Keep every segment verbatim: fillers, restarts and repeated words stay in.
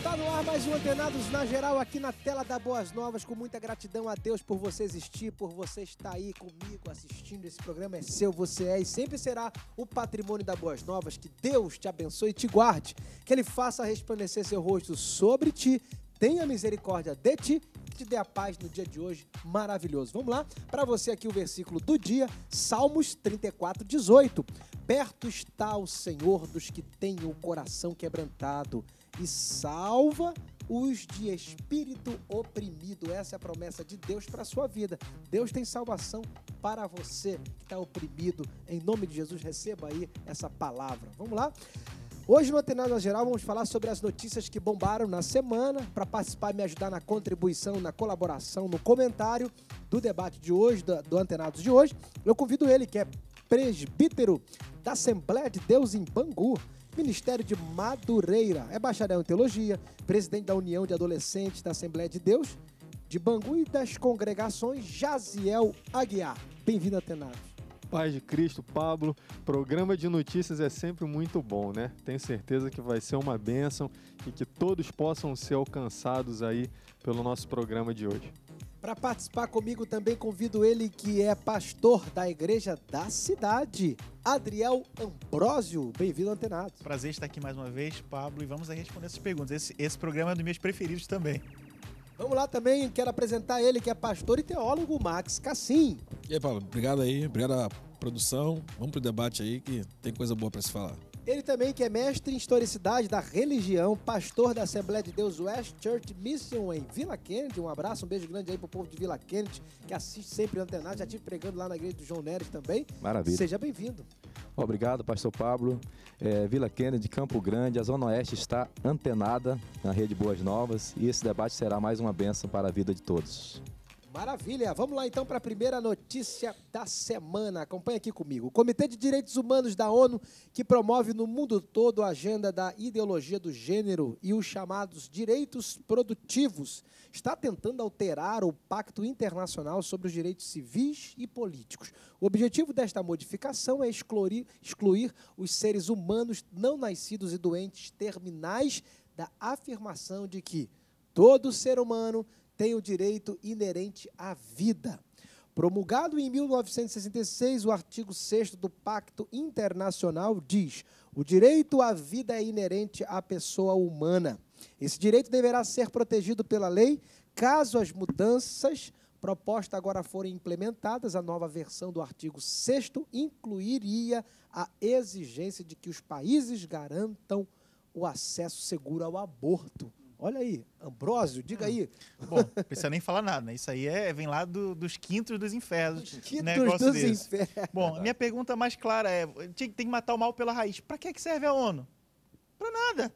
Tá no ar mais um Antenados na Geral aqui na tela da Boas Novas, com muita gratidão a Deus por você existir, por você estar aí comigo assistindo. Esse programa é seu, você é e sempre será o patrimônio da Boas Novas. Que Deus te abençoe e te guarde, que Ele faça resplandecer seu rosto sobre ti, tenha misericórdia de ti e te dê a paz no dia de hoje maravilhoso. Vamos lá, para você aqui o versículo do dia, Salmos trinta e quatro, dezoito. Perto está o Senhor dos que têm o coração quebrantado e salva os de espírito oprimido. Essa é a promessa de Deus para a sua vida. Deus tem salvação para você que está oprimido. Em nome de Jesus, receba aí essa palavra. Vamos lá? Hoje no Antenados na Geral vamos falar sobre as notícias que bombaram na semana. Para participar e me ajudar na contribuição, na colaboração, no comentário do debate de hoje, do, do Antenados de hoje, eu convido ele, que é presbítero da Assembleia de Deus em Bangu, Ministério de Madureira, é bacharel em teologia, presidente da União de Adolescentes da Assembleia de Deus de Bangu e das congregações, Jaziel Aguiar. Bem-vindo, Antenados. Paz de Cristo, Pablo. Programa de notícias é sempre muito bom, né? Tenho certeza que vai ser uma bênção e que todos possam ser alcançados aí pelo nosso programa de hoje. Para participar comigo também convido ele, que é pastor da igreja da cidade, Adriel Ambrósio. Bem-vindo, Antenados. Prazer estar aqui mais uma vez, Pablo, e vamos aí responder essas perguntas. Esse, esse programa é um dos meus preferidos também. Vamos lá também, quero apresentar ele, que é pastor e teólogo, Max Cassim. E aí, Paulo, obrigado aí, obrigado à produção. Vamos pro debate aí que tem coisa boa para se falar. Ele também, que é mestre em historicidade da religião, pastor da Assembleia de Deus West Church Mission em Vila Kennedy. Um abraço, um beijo grande aí pro povo de Vila Kennedy, que assiste sempre o Antenado. Já estive pregando lá na igreja do João Neres também. Maravilha. Seja bem-vindo. Obrigado, pastor Pablo. É, Vila Kennedy, Campo Grande, a Zona Oeste está antenada na Rede Boas Novas e esse debate será mais uma bênção para a vida de todos. Maravilha! Vamos lá então para a primeira notícia da semana. Acompanhe aqui comigo. O Comitê de Direitos Humanos da ONU, que promove no mundo todo a agenda da ideologia do gênero e os chamados direitos produtivos, está tentando alterar o Pacto Internacional sobre os Direitos Civis e Políticos. O objetivo desta modificação é excluir, excluir os seres humanos não nascidos e doentes terminais da afirmação de que todo ser humano tem o direito inerente à vida. Promulgado em mil novecentos e sessenta e seis, o artigo sexto do Pacto Internacional diz: o direito à vida é inerente à pessoa humana. Esse direito deverá ser protegido pela lei, caso as mudanças propostas agora forem implementadas. A nova versão do artigo sexto incluiria a exigência de que os países garantam o acesso seguro ao aborto. Olha aí, Ambrósio, diga aí. Bom, não precisa nem falar nada, né? Isso aí é, vem lá do, dos quintos dos infernos. Dos quintos negócio dos desse. infernos. Bom, a minha pergunta mais clara é, tem que matar o mal pela raiz. Para que, que serve a ONU? Para nada.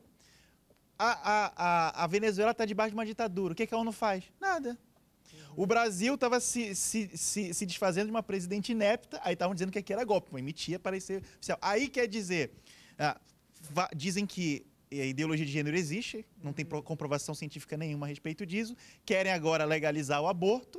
A, a, a, a Venezuela está debaixo de uma ditadura. O que, que a ONU faz? Nada. O Brasil estava se, se, se, se desfazendo de uma presidente inepta, aí estavam dizendo que aqui era golpe, mas emitia parecer oficial. Aí quer dizer, ah, dizem que a ideologia de gênero existe, não tem comprovação científica nenhuma a respeito disso, querem agora legalizar o aborto,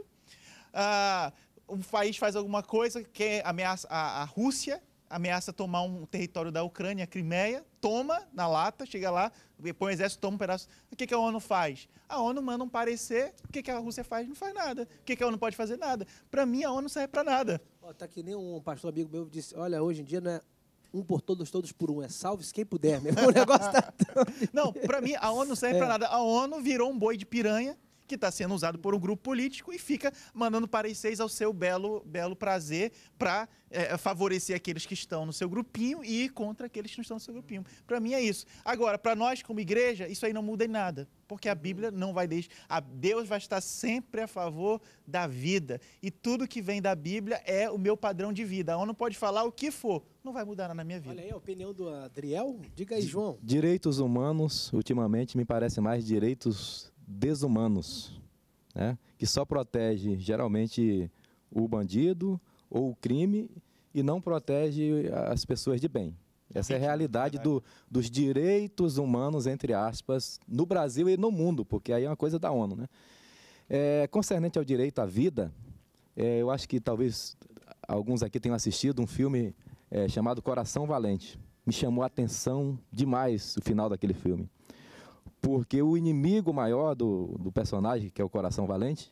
ah, um país faz alguma coisa, quer ameaça, a, a Rússia ameaça tomar um território da Ucrânia, a Crimeia, toma na lata, chega lá, põe o exército, toma um pedaço. O que, que a ONU faz? A ONU manda um parecer, o que, que a Rússia faz? Não faz nada. O que, que a ONU pode fazer? Nada. Para mim, a ONU não serve para nada. Ó, tá que nem um pastor amigo meu disse, olha, hoje em dia não é um por todos, todos por um. É salve-se quem puder, meu irmão. O negócio tá tão... Não, para mim, a ONU não serve É. para nada. A ONU virou um boi de piranha que está sendo usado por um grupo político e fica mandando pareceres ao seu belo, belo prazer para é, favorecer aqueles que estão no seu grupinho e ir contra aqueles que não estão no seu grupinho. Para mim é isso. Agora, para nós como igreja, isso aí não muda em nada, porque a Bíblia não vai deixar... A Deus vai estar sempre a favor da vida e tudo que vem da Bíblia é o meu padrão de vida. A ONU pode falar o que for, não vai mudar nada na minha vida. Olha aí a opinião do Adriel. Diga aí, João. Direitos humanos, ultimamente, me parece mais direitos desumanos, né? Que só protege, geralmente, o bandido ou o crime e não protege as pessoas de bem. Essa é a realidade do, dos direitos humanos, entre aspas, no Brasil e no mundo, porque aí é uma coisa da ONU, né? É, concernente ao direito à vida, é, eu acho que talvez alguns aqui tenham assistido um filme é, chamado Coração Valente. Me chamou a atenção demais o final daquele filme. Porque o inimigo maior do, do personagem, que é o Coração Valente,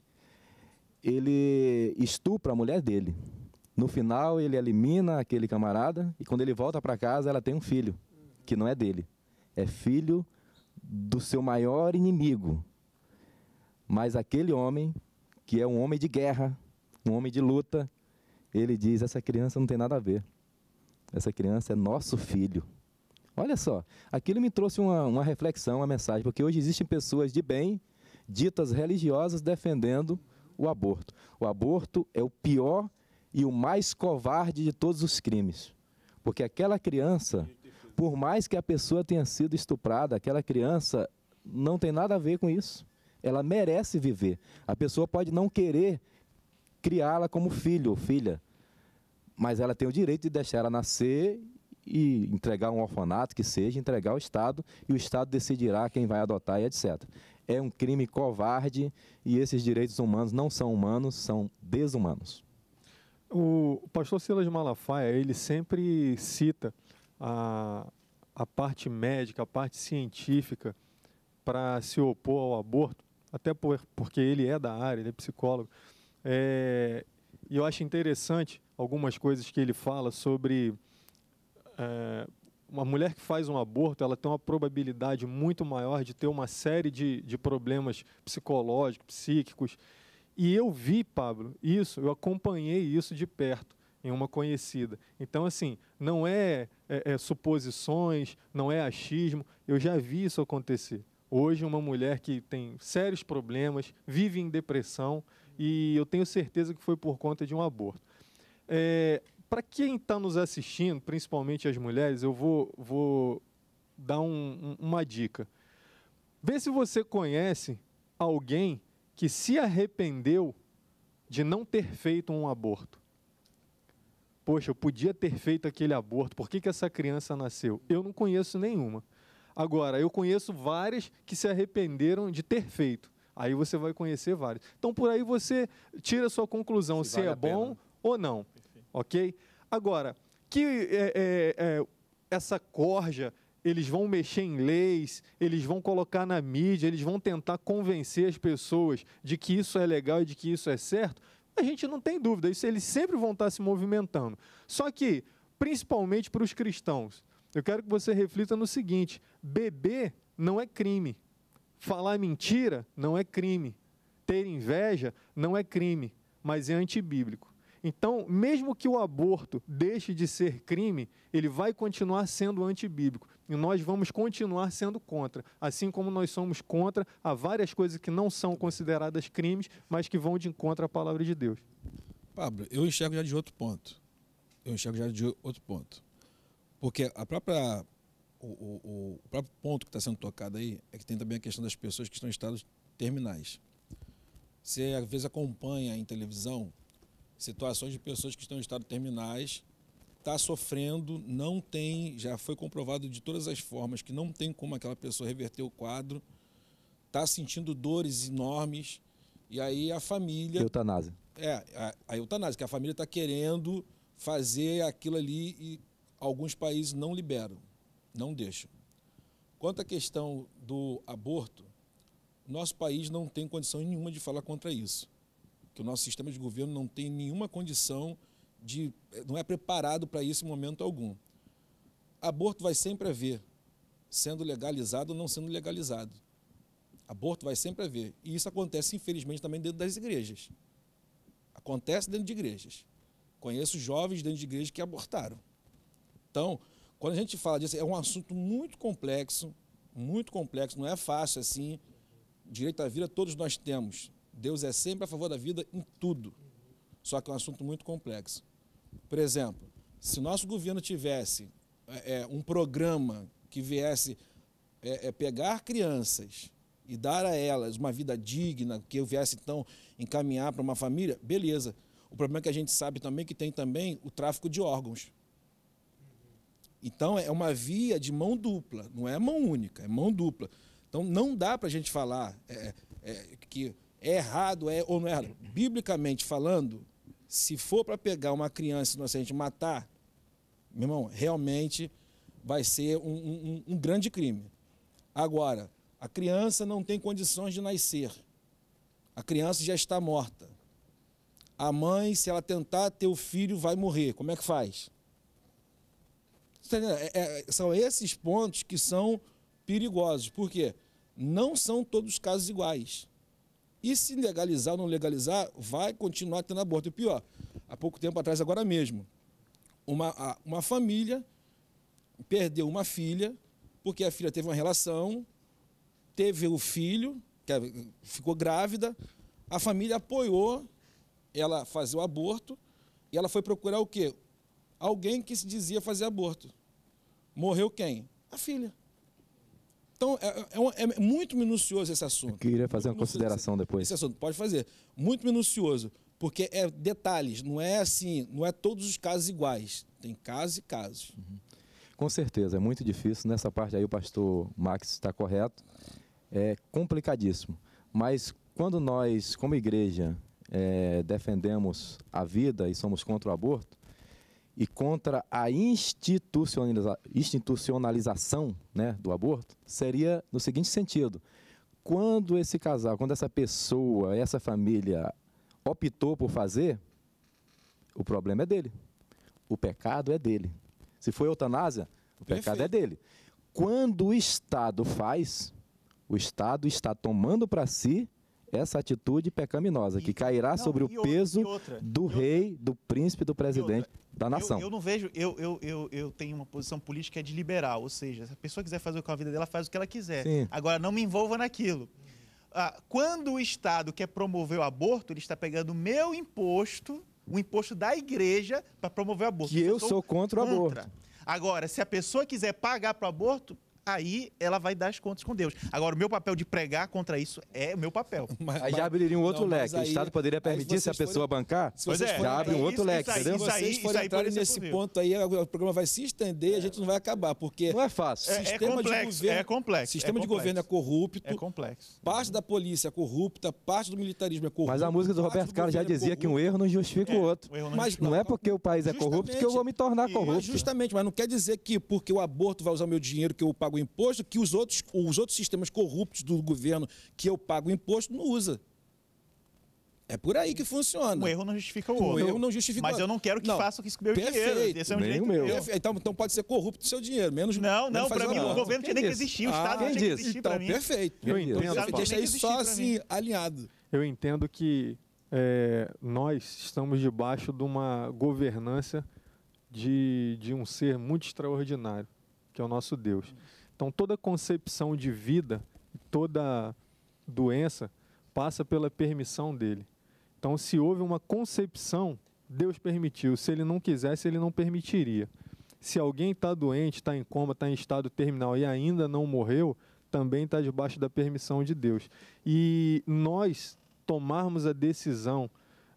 ele estupra a mulher dele. No final, ele elimina aquele camarada e quando ele volta para casa, ela tem um filho, que não é dele. É filho do seu maior inimigo. Mas aquele homem, que é um homem de guerra, um homem de luta, ele diz, essa criança não tem nada a ver. Essa criança é nosso filho. Olha só, aquilo me trouxe uma, uma reflexão, uma mensagem, porque hoje existem pessoas de bem, ditas religiosas, defendendo o aborto. O aborto é o pior e o mais covarde de todos os crimes. Porque aquela criança, por mais que a pessoa tenha sido estuprada, aquela criança não tem nada a ver com isso. Ela merece viver. A pessoa pode não querer criá-la como filho ou filha, mas ela tem o direito de deixar ela nascer e entregar um orfanato, que seja, entregar ao Estado, e o Estado decidirá quem vai adotar e etcétera. É um crime covarde e esses direitos humanos não são humanos, são desumanos. O pastor Silas Malafaia, ele sempre cita a, a parte médica, a parte científica para se opor ao aborto, até por, porque ele é da área, ele é psicólogo. É, e eu acho interessante algumas coisas que ele fala sobre é, uma mulher que faz um aborto, ela tem uma probabilidade muito maior de ter uma série de, de problemas psicológicos, psíquicos. E eu vi, Pablo, isso, eu acompanhei isso de perto, em uma conhecida. Então, assim, não é, é, é suposições, não é achismo, eu já vi isso acontecer. Hoje, uma mulher que tem sérios problemas, vive em depressão, e eu tenho certeza que foi por conta de um aborto. É, para quem está nos assistindo, principalmente as mulheres, eu vou, vou dar um, um, uma dica. Vê se você conhece alguém que se arrependeu de não ter feito um aborto. Poxa, eu podia ter feito aquele aborto, por que que essa criança nasceu? Eu não conheço nenhuma. Agora, eu conheço várias que se arrependeram de ter feito. Aí você vai conhecer várias. Então, por aí você tira a sua conclusão, se, se vale é bom ou não. Perfeito. Ok? Agora, que é, é, é, essa corja, eles vão mexer em leis, eles vão colocar na mídia, eles vão tentar convencer as pessoas de que isso é legal e de que isso é certo, a gente não tem dúvida, isso eles sempre vão estar se movimentando. Só que, principalmente para os cristãos, eu quero que você reflita no seguinte, beber não é crime, falar mentira não é crime, ter inveja não é crime, mas é antibíblico. Então, mesmo que o aborto deixe de ser crime, ele vai continuar sendo antibíblico. E nós vamos continuar sendo contra. Assim como nós somos contra a várias coisas que não são consideradas crimes, mas que vão de encontro à palavra de Deus. Pablo, eu enxergo já de outro ponto. Eu enxergo já de outro ponto. Porque a própria, o, o, o próprio ponto que está sendo tocado aí é que tem também a questão das pessoas que estão em estados terminais. Você, às vezes, acompanha em televisão situações de pessoas que estão em estado terminais, está sofrendo, não tem, já foi comprovado de todas as formas que não tem como aquela pessoa reverter o quadro, está sentindo dores enormes, e aí a família... Eutanásia. É, a, a eutanásia, que a família está querendo fazer aquilo ali e alguns países não liberam, não deixam. Quanto à questão do aborto, nosso país não tem condição nenhuma de falar contra isso. Que o nosso sistema de governo não tem nenhuma condição de... não é preparado para isso em momento algum. Aborto vai sempre haver, sendo legalizado ou não sendo legalizado. Aborto vai sempre haver. E isso acontece, infelizmente, também dentro das igrejas. Acontece dentro de igrejas. Conheço jovens dentro de igrejas que abortaram. Então, quando a gente fala disso, é um assunto muito complexo, muito complexo, não é fácil assim. Direito à vida todos nós temos. Deus é sempre a favor da vida em tudo, só que é um assunto muito complexo. Por exemplo, se o nosso governo tivesse é, um programa que viesse é, é, pegar crianças e dar a elas uma vida digna, que eu viesse então encaminhar para uma família, beleza. O problema é que a gente sabe também que tem também o tráfico de órgãos. Então é uma via de mão dupla, não é mão única, é mão dupla. Então não dá para a gente falar é, é, que... é errado é, ou não é errado. Biblicamente falando, se for para pegar uma criança inocente e matar, meu irmão, realmente vai ser um, um, um grande crime. Agora, A criança não tem condições de nascer. A criança já está morta. A mãe, se ela tentar ter o filho, vai morrer. Como é que faz? É, é, são esses pontos que são perigosos. Por quê? Não são todos os casos iguais. E se legalizar ou não legalizar, vai continuar tendo aborto. E pior, há pouco tempo atrás, agora mesmo, uma, uma família perdeu uma filha, porque a filha teve uma relação, teve o filho, que ficou grávida, a família apoiou ela fazer o aborto, e ela foi procurar o quê? Alguém que se dizia fazer aborto. Morreu quem? A filha. Então, é, é, é muito minucioso esse assunto. Eu queria fazer uma consideração depois. Esse assunto, pode fazer. Muito minucioso, porque é detalhes, não é assim, não é todos os casos iguais. Tem casos e casos. Uhum. Com certeza, é muito difícil. Nessa parte aí o pastor Max está correto. É complicadíssimo. Mas quando nós, como igreja, é, defendemos a vida e somos contra o aborto, e contra a institucionaliza institucionalização, né, do aborto, seria no seguinte sentido: quando esse casal, quando essa pessoa, essa família optou por fazer, o problema é dele, o pecado é dele. Se for eutanásia, o Perfeito. Pecado é dele. Quando o Estado faz, o Estado está tomando para si essa atitude pecaminosa, e, que cairá não, sobre o outra, peso outra, do rei, outra, do príncipe, do presidente da nação. Eu, eu não vejo, eu, eu, eu, eu tenho uma posição política de liberal, ou seja, se a pessoa quiser fazer com a vida dela, faz o que ela quiser. Sim. Agora, não me envolva naquilo. Ah, quando o Estado quer promover o aborto, ele está pegando o meu imposto, o imposto da igreja, para promover o aborto. Que eu, eu sou contra o contra. aborto. Agora, se a pessoa quiser pagar para o aborto, aí ela vai dar as contas com Deus. Agora, o meu papel de pregar contra isso é o meu papel. Mas, aí já abriria um outro não, leque. Aí, o Estado poderia permitir, se a pessoa forem, bancar, se vocês já abre um outro isso, leque, isso entendeu? Isso aí, se vocês forem entrar nesse ponto aí, o programa vai se estender e a gente não vai acabar, porque... Não é fácil. É, é complexo, de governo, é complexo. Sistema é de governo é corrupto. É complexo. Parte da polícia é corrupta, parte do militarismo é corrupto. Mas a música do Roberto Carlos já dizia é que um erro não justifica é, o outro. O não, mas, não é porque o país é corrupto que eu vou me tornar corrupto. Justamente, mas não quer dizer que porque o aborto vai usar o meu dinheiro que eu pago imposto, que os outros, os outros sistemas corruptos do governo que eu pago imposto não usa. É por aí que funciona. Um erro não justifica o outro. Um erro não justifica Mas eu não quero que não. façam isso com o meu Perfeito. dinheiro. Esse é um Nem direito meu. meu. Então, então pode ser corrupto do seu dinheiro. Menos, não, não, para mim não. o governo tinha nem que existir, o Estado ah, tinha que existir então, para mim. Perfeito. Eu entendo. Então, deixa isso só assim, alinhado. Eu entendo que é, nós estamos debaixo de uma governança de, de um ser muito extraordinário, que é o nosso Deus. Então, toda concepção de vida, toda doença passa pela permissão dele. Então, se houve uma concepção, Deus permitiu. Se ele não quisesse, ele não permitiria. Se alguém está doente, está em coma, está em estado terminal e ainda não morreu, também está debaixo da permissão de Deus. E nós tomarmos a decisão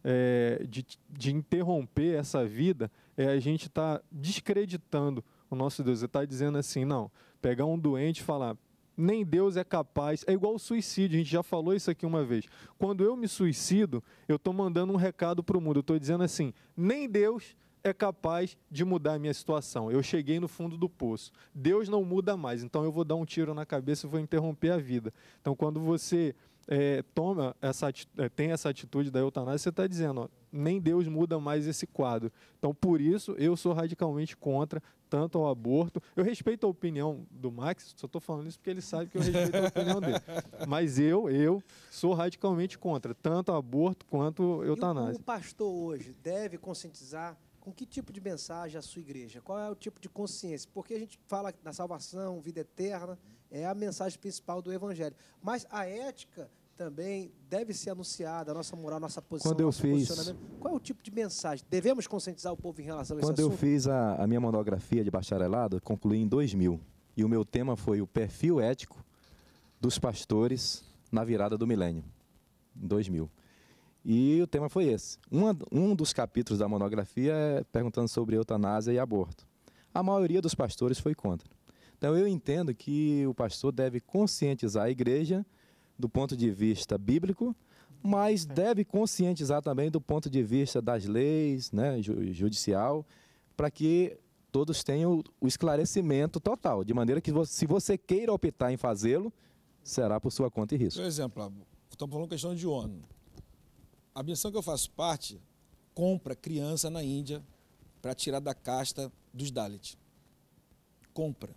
é, de, de interromper essa vida, é, a gente está descreditando o nosso Deus. Você está dizendo assim, não, pegar um doente e falar... Nem Deus é capaz, é igual o suicídio, a gente já falou isso aqui uma vez. Quando eu me suicido, eu estou mandando um recado para o mundo, eu estou dizendo assim, nem Deus é capaz de mudar a minha situação. Eu cheguei no fundo do poço. Deus não muda mais, então eu vou dar um tiro na cabeça e vou interromper a vida. Então, quando você é, toma essa, é, tem essa atitude da eutanásia, você está dizendo, ó, nem Deus muda mais esse quadro. Então, por isso, eu sou radicalmente contra tanto ao aborto. Eu respeito a opinião do Max, só estou falando isso porque ele sabe que eu respeito a opinião dele. Mas eu, eu sou radicalmente contra tanto aborto quanto eutanásia. E o pastor hoje deve conscientizar com que tipo de mensagem a sua igreja? Qual é o tipo de consciência? Porque a gente fala da salvação, vida eterna, é a mensagem principal do evangelho. Mas a ética também deve ser anunciada, a nossa moral, a nossa posição, Quando eu nosso fiz... posicionamento. Qual é o tipo de mensagem? Devemos conscientizar o povo em relação a esse Quando assunto? eu fiz a, a minha monografia de bacharelado, concluí em dois mil. E o meu tema foi o perfil ético dos pastores na virada do milênio, em dois mil. E o tema foi esse. Uma, um dos capítulos da monografia é perguntando sobre eutanásia e aborto. A maioria dos pastores foi contra. Então eu entendo que o pastor deve conscientizar a igreja do ponto de vista bíblico, mas deve conscientizar também do ponto de vista das leis, né, judicial, para que todos tenham o esclarecimento total, de maneira que se você queira optar em fazê-lo, será por sua conta e risco. Por exemplo, estamos falando questão de ONU. A missão que eu faço parte compra criança na Índia para tirar da casta dos Dalits. Compra.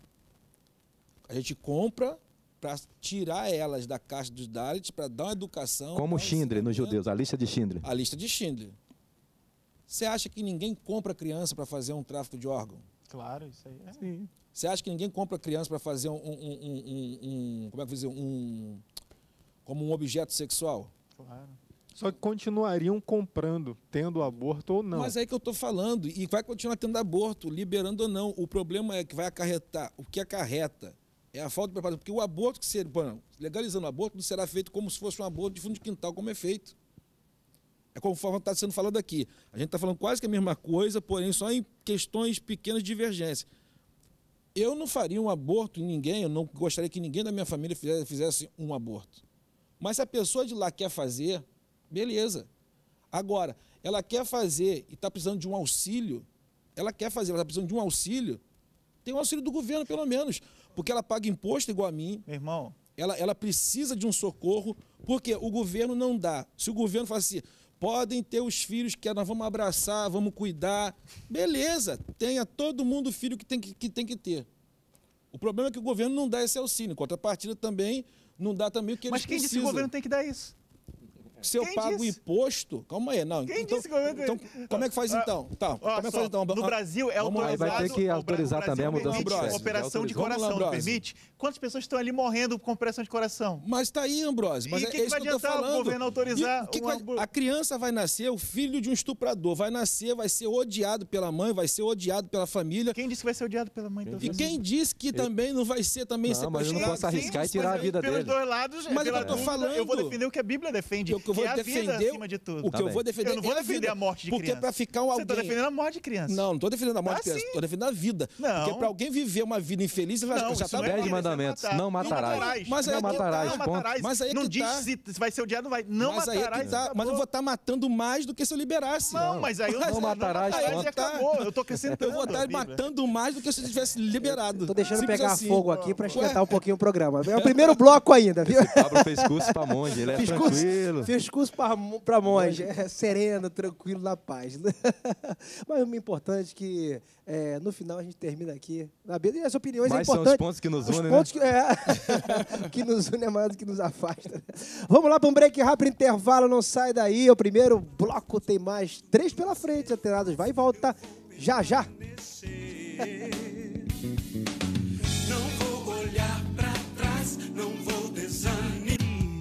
A gente compra para tirar elas da casta dos Dalits, para dar uma educação... Como Schindler nos judeus, a lista de Schindler. A lista de Schindler. Você acha que ninguém compra criança para fazer um tráfico de órgão? Claro, isso aí é. Sim. Você acha que ninguém compra criança para fazer um, um, um, um, um... Como é que eu vou dizer? Um, como um objeto sexual? Claro. Só que continuariam comprando, tendo aborto ou não. Mas é que eu estou falando, e vai continuar tendo aborto, liberando ou não. O problema é que vai acarretar, o que acarreta é a falta de preparação, porque o aborto que seria, bom, legalizando o aborto, não será feito como se fosse um aborto de fundo de quintal, como é feito. É conforme está sendo falado aqui. A gente está falando quase que a mesma coisa, porém só em questões pequenas de divergência. Eu não faria um aborto em ninguém, eu não gostaria que ninguém da minha família fizesse, fizesse um aborto. Mas se a pessoa de lá quer fazer, beleza. Agora, ela quer fazer e está precisando de um auxílio, ela quer fazer, ela está precisando de um auxílio, tem um auxílio do governo, pelo menos, porque ela paga imposto igual a mim. Meu irmão. Ela, ela precisa de um socorro, porque o governo não dá. Se o governo fala assim, podem ter os filhos que nós vamos abraçar, vamos cuidar, beleza, tenha todo mundo filho que tem que, que tem que ter. O problema é que o governo não dá esse auxílio, em contrapartida também não dá também o que Mas eles quem precisam. disse que o governo tem que dar isso? Se eu Quem pago disse? imposto, calma aí, não. Quem então, disse que o governo então, tem- como é que faz Ah, então? Tá, Ó, como é que só, faz então? no Ah, Brasil é vamos lá. autorizado... Aí vai ter que o Bra- autorizar o Brasil também a mudança permite de sexo. operação de Vamos lá, coração, não Ambrosio. permite? Quantas pessoas estão ali morrendo com operação de coração? Mas tá aí, Ambrosio. Mas E é, que é que isso vai que eu tô adiantar o falando. governo autorizar E o que que um vai- abor- A criança vai nascer, o filho de um estuprador vai nascer, vai ser odiado pela mãe, vai ser odiado pela família. Quem disse que vai ser odiado pela mãe? E quem disse que também não vai ser também Não, mas eu não sequestrado? posso arriscar e tirar a vida pelos dele. dois lados, Mas é pela o que eu tô dúvida, falando. Eu vou defender o que a Bíblia defende, O que eu vou é a vida defender, acima de tudo. o que Tá eu bem. vou defender Eu não vou é a defender vida. a morte de Porque criança. para ficar um Você alguém... está defendendo a morte de criança. Não, não estou defendendo a morte Ah, de criança, sim. estou defendendo a vida. Não. Porque para alguém viver uma vida infeliz, você vai Não, já isso tá não é bom. Dez vida, mandamentos, você vai matar. não matarás. Mas aí não é que matarás, Não ponto. matarás. Mas aí é não que diz tá. se vai ser odiado, vai. Não mas aí matarás. é que tá. acabou. Mas eu vou estar matando mais do que se eu liberasse. Não, mas aí eu Não matarás, e ponto. acabou. Eu tô acrescentando. Eu vou a estar Bíblia. matando mais do que se eu tivesse liberado. Tô deixando Simples pegar assim. fogo aqui pra esquentar um pouquinho o programa. É o primeiro bloco ainda, viu? Pablo fez curso para monge, ele é Fiz curso, tranquilo. fiz curso pra, pra monge, é, sereno, tranquilo, na paz. Mas o importante é que é, no final a gente termina aqui. Na beira, e as opiniões Mas é são os importante. pontos que nos Os unem, pontos que, é, que nos unem é mais do que nos afasta. Vamos lá para um break rápido, intervalo, não sai daí. O primeiro bloco tem mais três pela frente, alterados. Vai e volta já, já. Não vou olhar pra trás, não vou desanimar.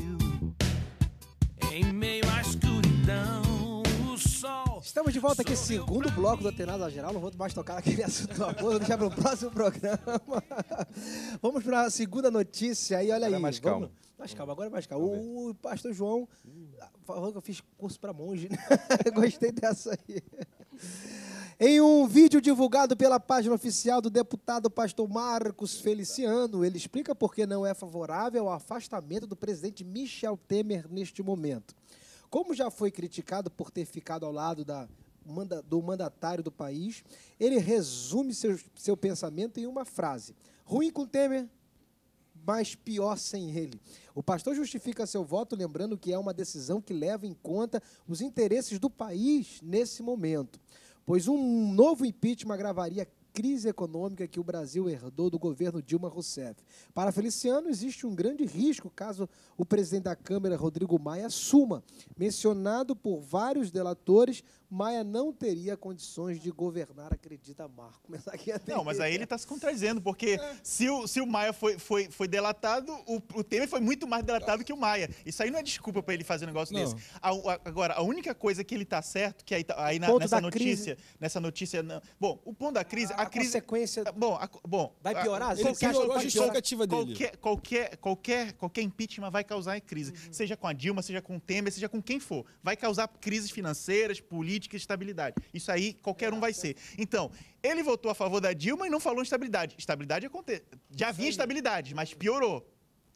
Em meio à escuridão, o sol. Estamos de volta aqui, segundo bloco do Atenado Geral. Não vou mais tocar naquele assunto do amor, vou deixar para o próximo programa. Vamos para a segunda notícia aí, olha Agora é aí. mais Vamos- calmo. Mais calmo, agora é mais calmo. O pastor João falou que eu fiz curso para monge, né? Gostei dessa aí. Em um vídeo divulgado pela página oficial do deputado pastor Marcos Feliciano, ele explica por que não é favorável ao afastamento do presidente Michel Temer neste momento. Como já foi criticado por ter ficado ao lado da, manda, do mandatário do país, ele resume seu, seu pensamento em uma frase: ruim com Temer, mas pior sem ele. O pastor justifica seu voto lembrando que é uma decisão que leva em conta os interesses do país nesse momento, pois um novo impeachment agravaria a crise econômica que o Brasil herdou do governo Dilma Rousseff. Para Feliciano, existe um grande risco caso o presidente da Câmara, Rodrigo Maia, assuma. Mencionado por vários delatores, Maia não teria condições de governar, acredita Marco. Começar aqui a Não, mas aí ele está se contradizendo, porque se, o, se o Maia foi, foi, foi delatado, o, o Temer foi muito mais delatado que o Maia. Isso aí não é desculpa para ele fazer um negócio Não. desse. A- a- agora, a única coisa que ele está certo, que aí, tá- aí na- Ponto nessa da notícia, nessa notícia, não- bom, o ponto da crise, a, A crise, consequência bom, a- bom, vai piorar? a- Você qualquer, acha que piorou a pode piorar? justificativa dele. qualquer, qualquer, qualquer, qualquer impeachment vai causar crise, seja com a Dilma, seja com o Temer, seja com quem for, vai causar crises financeiras, políticas, estabilidade. Isso aí qualquer um vai ser. Então, ele votou a favor da Dilma e não falou em estabilidade. Estabilidade acontece. Já havia estabilidade, mas piorou.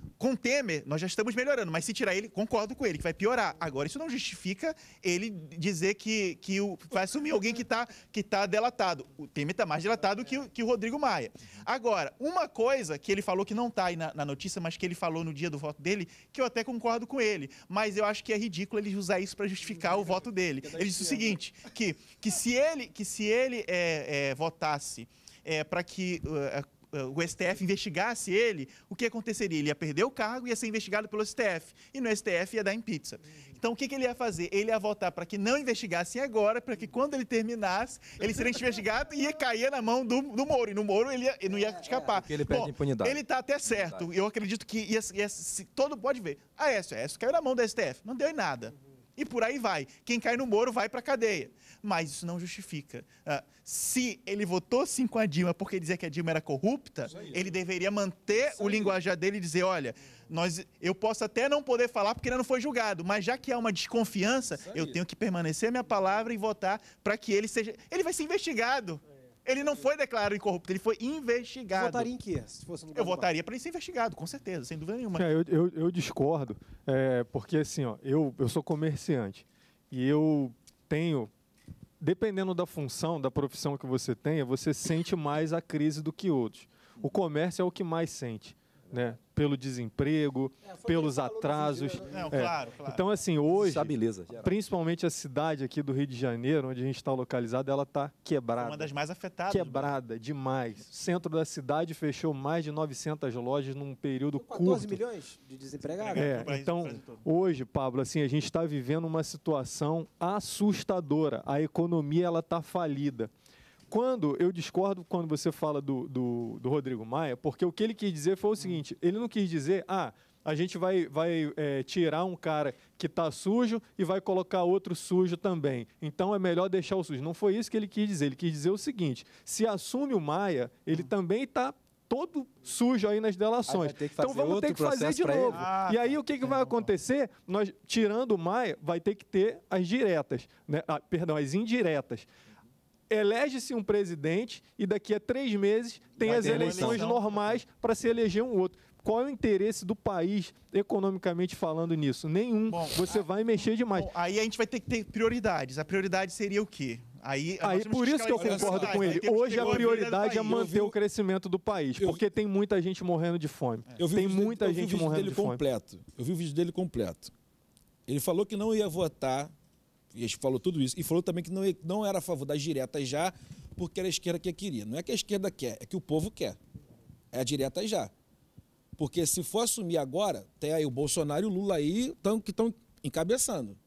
com Temer, nós já estamos melhorando, mas se tirar ele, concordo com ele, que vai piorar. Agora, isso não justifica ele dizer que, que o, vai assumir alguém que está que tá delatado. O Temer está mais delatado que, o- que o Rodrigo Maia. Agora, uma coisa que ele falou que não está aí na, na notícia, mas que ele falou no dia do voto dele, que eu até concordo com ele, mas eu acho que é ridículo ele usar isso para justificar o voto dele. Ele disse o seguinte, que, que se ele, que se ele é, é, votasse é, para que... Uh, o S T F investigasse ele, o que aconteceria? Ele ia perder o cargo e ia ser investigado pelo S T F. E no S T F ia dar em pizza. Então, o que, que ele ia fazer? Ele ia votar para que não investigassem agora, para que quando ele terminasse, ele seria investigado e ia cair na mão do, do Moro. E no Moro ele, ia, ele não ia escapar. Porque ele perde impunidade. Ele está até certo. Eu acredito que ia, ia, se, todo pode ver. A Aécio, a Aécio caiu na mão do S T F. Não deu em nada. E por aí vai. Quem cai no Moro vai para a cadeia. Mas isso não justifica. Ah, se ele votou sim com a Dilma porque dizia que a Dilma era corrupta, ele deveria manter o linguajar dele e dizer, olha, nós, eu posso até não poder falar porque ainda não foi julgado, mas já que há uma desconfiança, eu tenho que permanecer a minha palavra e votar para que ele seja... Ele vai ser investigado. Ele não foi declarado incorrupto, ele foi investigado. Votaria em quê? Se fosse no lugar Eu do votaria para ele ser investigado, com certeza, sem dúvida nenhuma. É, eu, eu, eu discordo, é, porque assim, ó, eu, eu sou comerciante e eu tenho, dependendo da função, da profissão que você tenha, você sente mais a crise do que outros. O comércio é o que mais sente, né? Pelo desemprego, É, foi o que pelos ele falou no atrasos. vídeo, né? Não, É. claro, claro. Então, assim, hoje, Estabiliza. geral. principalmente a cidade aqui do Rio de Janeiro, onde a gente está localizado, ela está quebrada. uma das mais afetadas. Quebrada demais. O centro da cidade fechou mais de novecentas lojas num período quatorze curto. milhões de desempregados? É, No Brasil- então, no Brasil todo. hoje, Pablo, assim, a gente está vivendo uma situação assustadora. A economia ela está falida. Quando eu discordo quando você fala do, do, do Rodrigo Maia, porque o que ele quis dizer foi o seguinte: ele não quis dizer, ah, a gente vai, vai é, tirar um cara que está sujo e vai colocar outro sujo também. Então é melhor deixar o sujo. Não foi isso que ele quis dizer. Ele quis dizer o seguinte: se assume o Maia, ele também está todo sujo aí nas delações. Aí vai ter que Então fazer vamos ter outro que fazer processo de pra ele? novo. Ah, e aí o que, que vai acontecer? Nós, tirando o Maia, vai ter que ter as diretas, né? Ah, perdão, as indiretas. Elege-se um presidente e daqui a três meses tem Vai as ter eleições eleição. normais para se eleger um outro. Qual é o interesse do país, economicamente falando, nisso? Nenhum. Bom, Você vai mexer demais. Bom, aí a gente vai ter que ter prioridades. A prioridade seria o quê? Aí, nós Aí, temos por isso que eu fiscalizar concordo as com cidades, ele. aí temos que Hoje ter a uma prioridade é do país. manter vi o o- crescimento do país, eu- porque tem muita gente morrendo de fome. Eu vi o Tem vídeo muita dele, eu vi o gente vídeo morrendo dele de fome. completo. Eu vi o vídeo dele completo. Ele falou que não ia votar, e ele falou tudo isso, e falou também que não, ia- não era a favor das diretas já, porque era a esquerda que queria. Não é que a esquerda quer, é que o povo quer. É a direta já. Porque se for assumir agora, tem aí o Bolsonaro e o Lula aí tão, que estão encabeçando.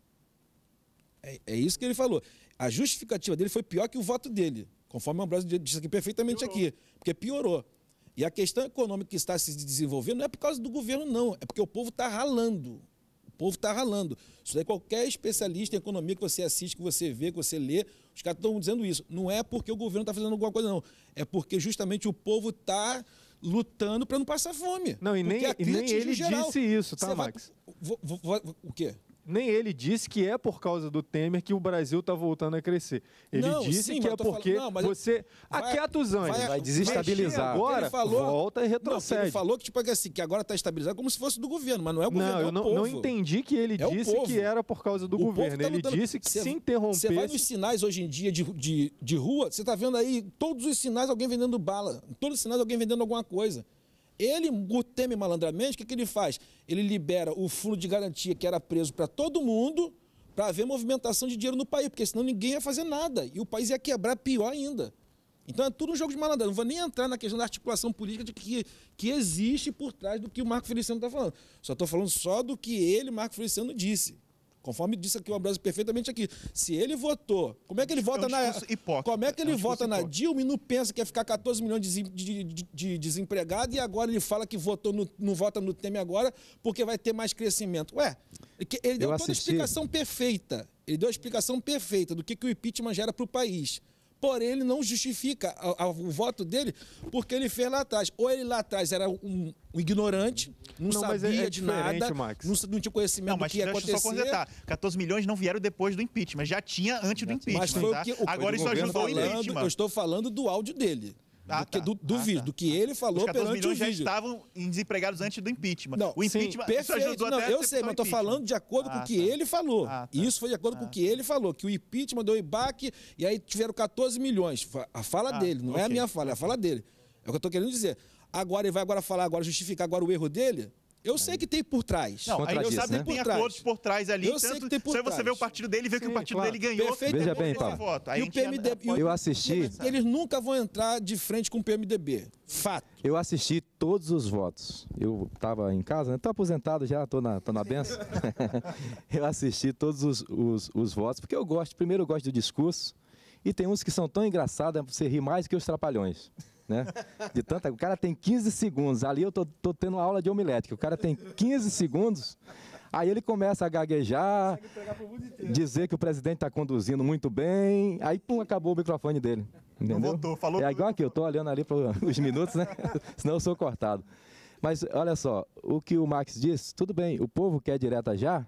É, é isso que ele falou. A justificativa dele foi pior que o voto dele, conforme o Ambrosio disse aqui perfeitamente aqui, porque piorou. E a questão econômica que está se desenvolvendo não é por causa do governo, não. É porque o povo está ralando. O povo está ralando. Isso daí qualquer especialista em economia que você assiste, que você vê, que você lê, os caras estão dizendo isso. Não é porque o governo está fazendo alguma coisa, não. É porque justamente o povo está lutando para não passar fome. Não, e nem, Porque a e nem crítica ele geral, disse isso, tá, você vai- Max? vo- vo- vo- o quê? Nem ele disse que é por causa do Temer que o Brasil está voltando a crescer. Ele Não, disse sim, que mas é eu tô falando- porque não, mas eu- você vai- aquieta os ânimos. vai- Vai desestabilizar. Mexer agora, Ele falou- volta e Não, retrocede. ele falou que, tipo, que assim, que agora está estabilizado como se fosse do governo, mas não é o governo, Não, é eu o não, povo. não entendi que ele É o disse povo. que era por causa do O povo governo. tá Ele lutando. disse que Cê- se Você vai interrompesse... nos sinais hoje em dia de, de, de rua, você está vendo aí todos os sinais alguém vendendo bala, todos os sinais alguém vendendo alguma coisa. Ele, o Temer malandramente, o que, que ele faz? Ele libera o fundo de garantia que era preso para todo mundo para haver movimentação de dinheiro no país, porque senão ninguém ia fazer nada e o país ia quebrar pior ainda. Então é tudo um jogo de malandragem. Não vou nem entrar na questão da articulação política de que, que existe por trás do que o Marco Feliciano está falando. Só estou falando só do que ele, Marco Feliciano, disse. Conforme disse aqui o Ambrosio perfeitamente aqui. Se ele votou, como é que ele vota um na. discurso hipócrita. Como é que É um ele discurso vota na hipócrita. Dilma e não pensa que ia ficar quatorze milhões de, de, de, de desempregados e agora ele fala que votou no, não vota no Temer agora porque vai ter mais crescimento? Ué, ele deu Eu toda a assisti. explicação perfeita. Ele deu a explicação perfeita do que, que o impeachment gera para o país. Porém, ele não justifica a- a- o voto dele porque ele fez lá atrás. Ou ele lá atrás era um, um ignorante, não, Não, mas é- sabia é de diferente, nada, Max. não, não tinha conhecimento Não, do mas que ia deixa eu acontecer. só completar. quatorze milhões não vieram depois do impeachment, já tinha antes do impeachment. Mas foi tá? o que o, Agora o isso governo ajudou o falando, impeachment. eu estou falando do áudio dele. Ah, do, que, tá. do, do Ah, vídeo, tá. do que ele Os falou quatorze perante o milhões já vídeo. estavam desempregados antes do impeachment. Não, o impeachment sim, isso ajudou perfeito. Não, até a eu sei, executar mas o estou impeachment. falando de acordo com Ah, o que tá. ele falou. Ah, tá. Isso foi de acordo com o que ele falou, que o impeachment deu Ibaque e aí tiveram quatorze milhões. Fa- A fala Ah, dele, não é a ok. minha fala, é a fala dele. É o que eu estou querendo dizer. Agora ele vai agora falar, agora justificar agora o erro dele? Eu sei que tem por trás. Não, aí eu Contradiz, sabe né? que tem Por trás. acordos por trás ali. Eu sei tanto, que tem por só você trás. vê o partido dele e vê que Sim, o partido claro. dele ganhou. Perfeito. Veja depois bem, desse Paulo. voto. Aí E a o gente P M D B, Eu assisti- Eles nunca vão entrar de frente com o P M D B. Fato. Eu assisti todos os votos. Eu estava em casa, estou aposentado já, estou na, tô na benção. Eu assisti todos os, os, os votos, porque eu gosto, primeiro eu gosto do discurso, e tem uns que são tão engraçados, você ri mais que os trapalhões. Né? De tanta, o cara tem quinze segundos, ali eu tô, tô tendo uma aula de homilética, o cara tem quinze segundos, aí ele começa a gaguejar, dizer que o presidente está conduzindo muito bem, aí pum, acabou o microfone dele. Entendeu? voltou, falou é tudo. igual aqui, eu estou olhando ali para os minutos, né? Senão eu sou cortado. Mas olha só, o que o Max disse, tudo bem, o povo quer direta já?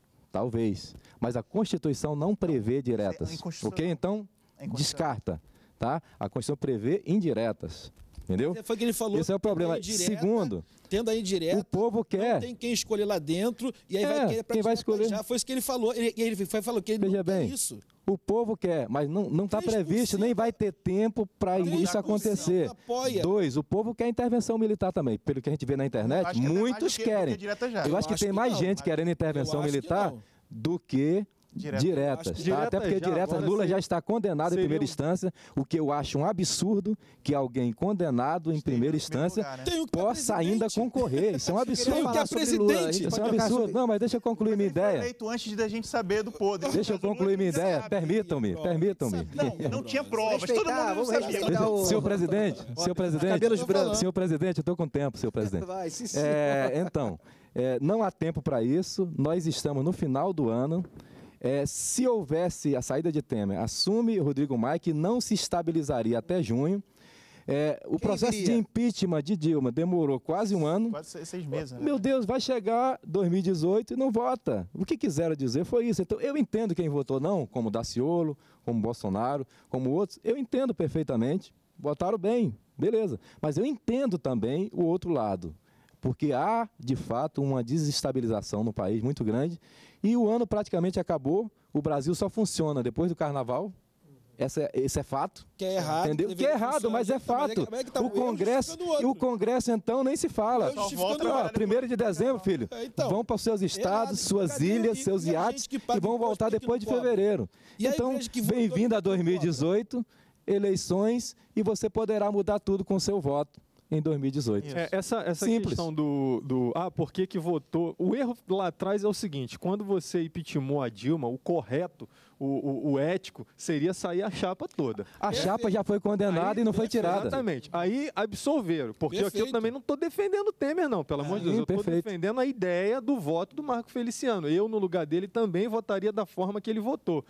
Talvez. Mas a Constituição não prevê diretas. É inconstitucional. Ok? Então, É inconstitucional. descarta. Tá? A Constituição prevê indiretas. Entendeu? Foi o que ele falou. Esse é o problema. Tendo a indireta, Segundo, tendo a indireta, o povo quer. não tem quem escolher lá dentro e aí É, vai querer quem vai praticar escolher? já. Foi isso que ele falou. Ele, ele foi, falou que ele Veja não quer bem, isso. o povo quer, mas não está três por previsto, cento nem vai ter tempo para três por cento isso acontecer. apoia. Dois, o povo quer intervenção militar também. Pelo que a gente vê na Eu internet, acho que até mais muitos do que- do que querem. direta já. Eu, Eu acho que acho tem que mais não, gente mas querendo intervenção eu acho que militar não. do que Direta. diretas. Eu acho que Tá? direta Até porque já, diretas, agora Lula seria- já está condenado em seria primeira um- instância, o que eu acho um absurdo que alguém condenado em Esteja primeira no primeiro instância lugar, né? Tem o que é possa ainda presidente. concorrer. Isso é um Eu absurdo. queria que é falar sobre Lula, a gente presidente. pode Isso é um tocar absurdo. sobre- Não, mas deixa eu concluir minha Ele foi ideia. eleito antes da gente saber do podre. Deixa eu Mas o Lula concluir minha ninguém ideia. sabe. Permitam-me, permitam-me. Não, não tinha provas. Todo Respeitar, mundo vamos sabia. respeitar o- Senhor presidente, senhor presidente, Cabelos brancos. senhor presidente, eu estou com tempo, senhor presidente. Vai, sim, sim. É, então, é, não há tempo para isso. Nós estamos no final do ano. É, se houvesse a saída de Temer, assume Rodrigo Maia, que não se estabilizaria até junho. É, o Quem processo viria? de impeachment de Dilma demorou quase um ano. Quase seis- seis meses. né? Meu Deus, vai chegar dois mil e dezoito e não vota. O que quiseram dizer foi isso. Então, eu entendo quem votou não, como Daciolo, como Bolsonaro, como outros. Eu entendo perfeitamente. Votaram bem, beleza. Mas eu entendo também o outro lado. Porque há, de fato, uma desestabilização no país muito grande. E o ano praticamente acabou. O Brasil só funciona depois do carnaval. Essa é, esse é fato. Que é errado. Entendeu? Que deveria é errado, funcionar mas de é outra maneira, fato. como é que tá O um erro Congresso, justificando o e o outro? Congresso, então, nem se fala. Eu justificando Ó, outro. primeiro de dezembro, filho, É, então. vão para os seus estados, Errado. suas Cadê? ilhas, E- seus e a iates gente que e paga vão imposto, voltar por que depois que de não cobra? fevereiro. E a Então, igreja que votou, bem-vindo a por que não dois mil e dezoito, eleições, e você poderá mudar tudo com seu voto em dois mil e dezoito. Isso. É, essa essa Simples. questão do, do. Ah, por que, que votou? O erro lá atrás é o seguinte: quando você impeachmentou a Dilma, o correto, o, o, o ético, seria sair a chapa toda. A chapa já foi condenada Aí, e não foi tirada. Exatamente. Aí absolveram. Porque aqui eu Perfeito. também não estou defendendo o Temer, não, pelo amor de Deus. Sim, Eu estou perfeito. defendendo a ideia do voto do Marco Feliciano. Eu, no lugar dele, também votaria da forma que ele votou.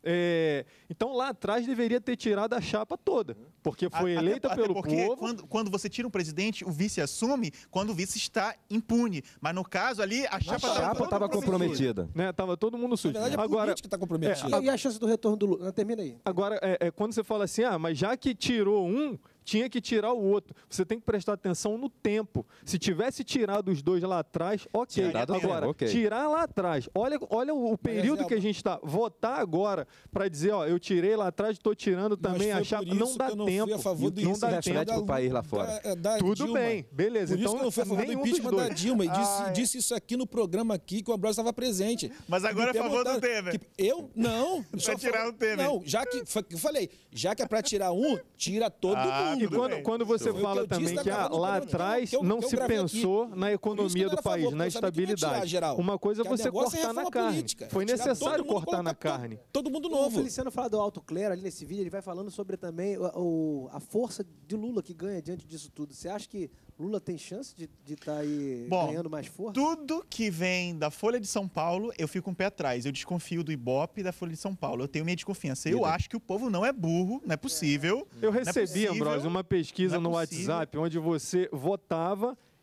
É, então lá atrás deveria ter tirado a chapa toda, porque foi Até- eleita até pelo porque povo. Quando, quando você tira um presidente, o vice assume quando o vice está impune. Mas no caso ali, a A chapa chapa estava comprometida. Né, tava todo mundo Na sujo. verdade, a Agora, política está comprometida. E, e a chance do retorno do Lula? Não, termina aí. Agora, é, é, quando você fala assim, ah, mas já que tirou um, tinha que tirar o outro. Você tem que prestar atenção no tempo. Se tivesse tirado os dois lá atrás, ok. Tirado o Agora, tempo, ok. tirar lá atrás. Olha, olha o, o período que a gente está. Votar agora para dizer, ó, eu tirei lá atrás, estou tirando também a Mas foi chapa. por isso Não dá que eu não tempo. fui a favor do não isso, dá reflete tempo. pro país lá fora. Da- da Tudo Dilma. bem, beleza. Por isso então, que eu não fui a favor do nenhum dos impeachment da dois. Dilma. E disse, Ah, é. disse isso aqui no programa aqui, que o Ambrosio estava presente. Mas agora Me é a favor do perguntaram Temer. que- eu? Não. eu só tirar falo- o Temer. Não, já que foi- eu falei, já que é para tirar um, tira todo Ah, mundo. E tudo quando, bem. quando você Foi o que fala eu disse também na que ah, gravação do lá programa que eu- atrás que eu- não que eu se gravei aqui. pensou na Por isso que economia eu do era a favor, país, porque na eu sabia que não ia tirar estabilidade. geral. Uma coisa é Que a você negócio é cortar na reforma carne. política. Foi É tirar necessário todo mundo, cortar na colocar carne. Todo mundo O novo. Feliciano fala do Alto Clero ali nesse vídeo, ele vai falando sobre também o, o- a força de Lula que ganha diante disso tudo. Você acha que Lula tem chance de estar aí Bom, ganhando mais força? Tudo que vem da Folha de São Paulo, eu fico um pé atrás. Eu desconfio do Ibope e da Folha de São Paulo. Eu tenho minha desconfiança. Eu Líder. acho que o povo não é burro, não é possível. Eu Não é recebi, possível, Ambrosio, uma pesquisa não é no possível. WhatsApp onde você votava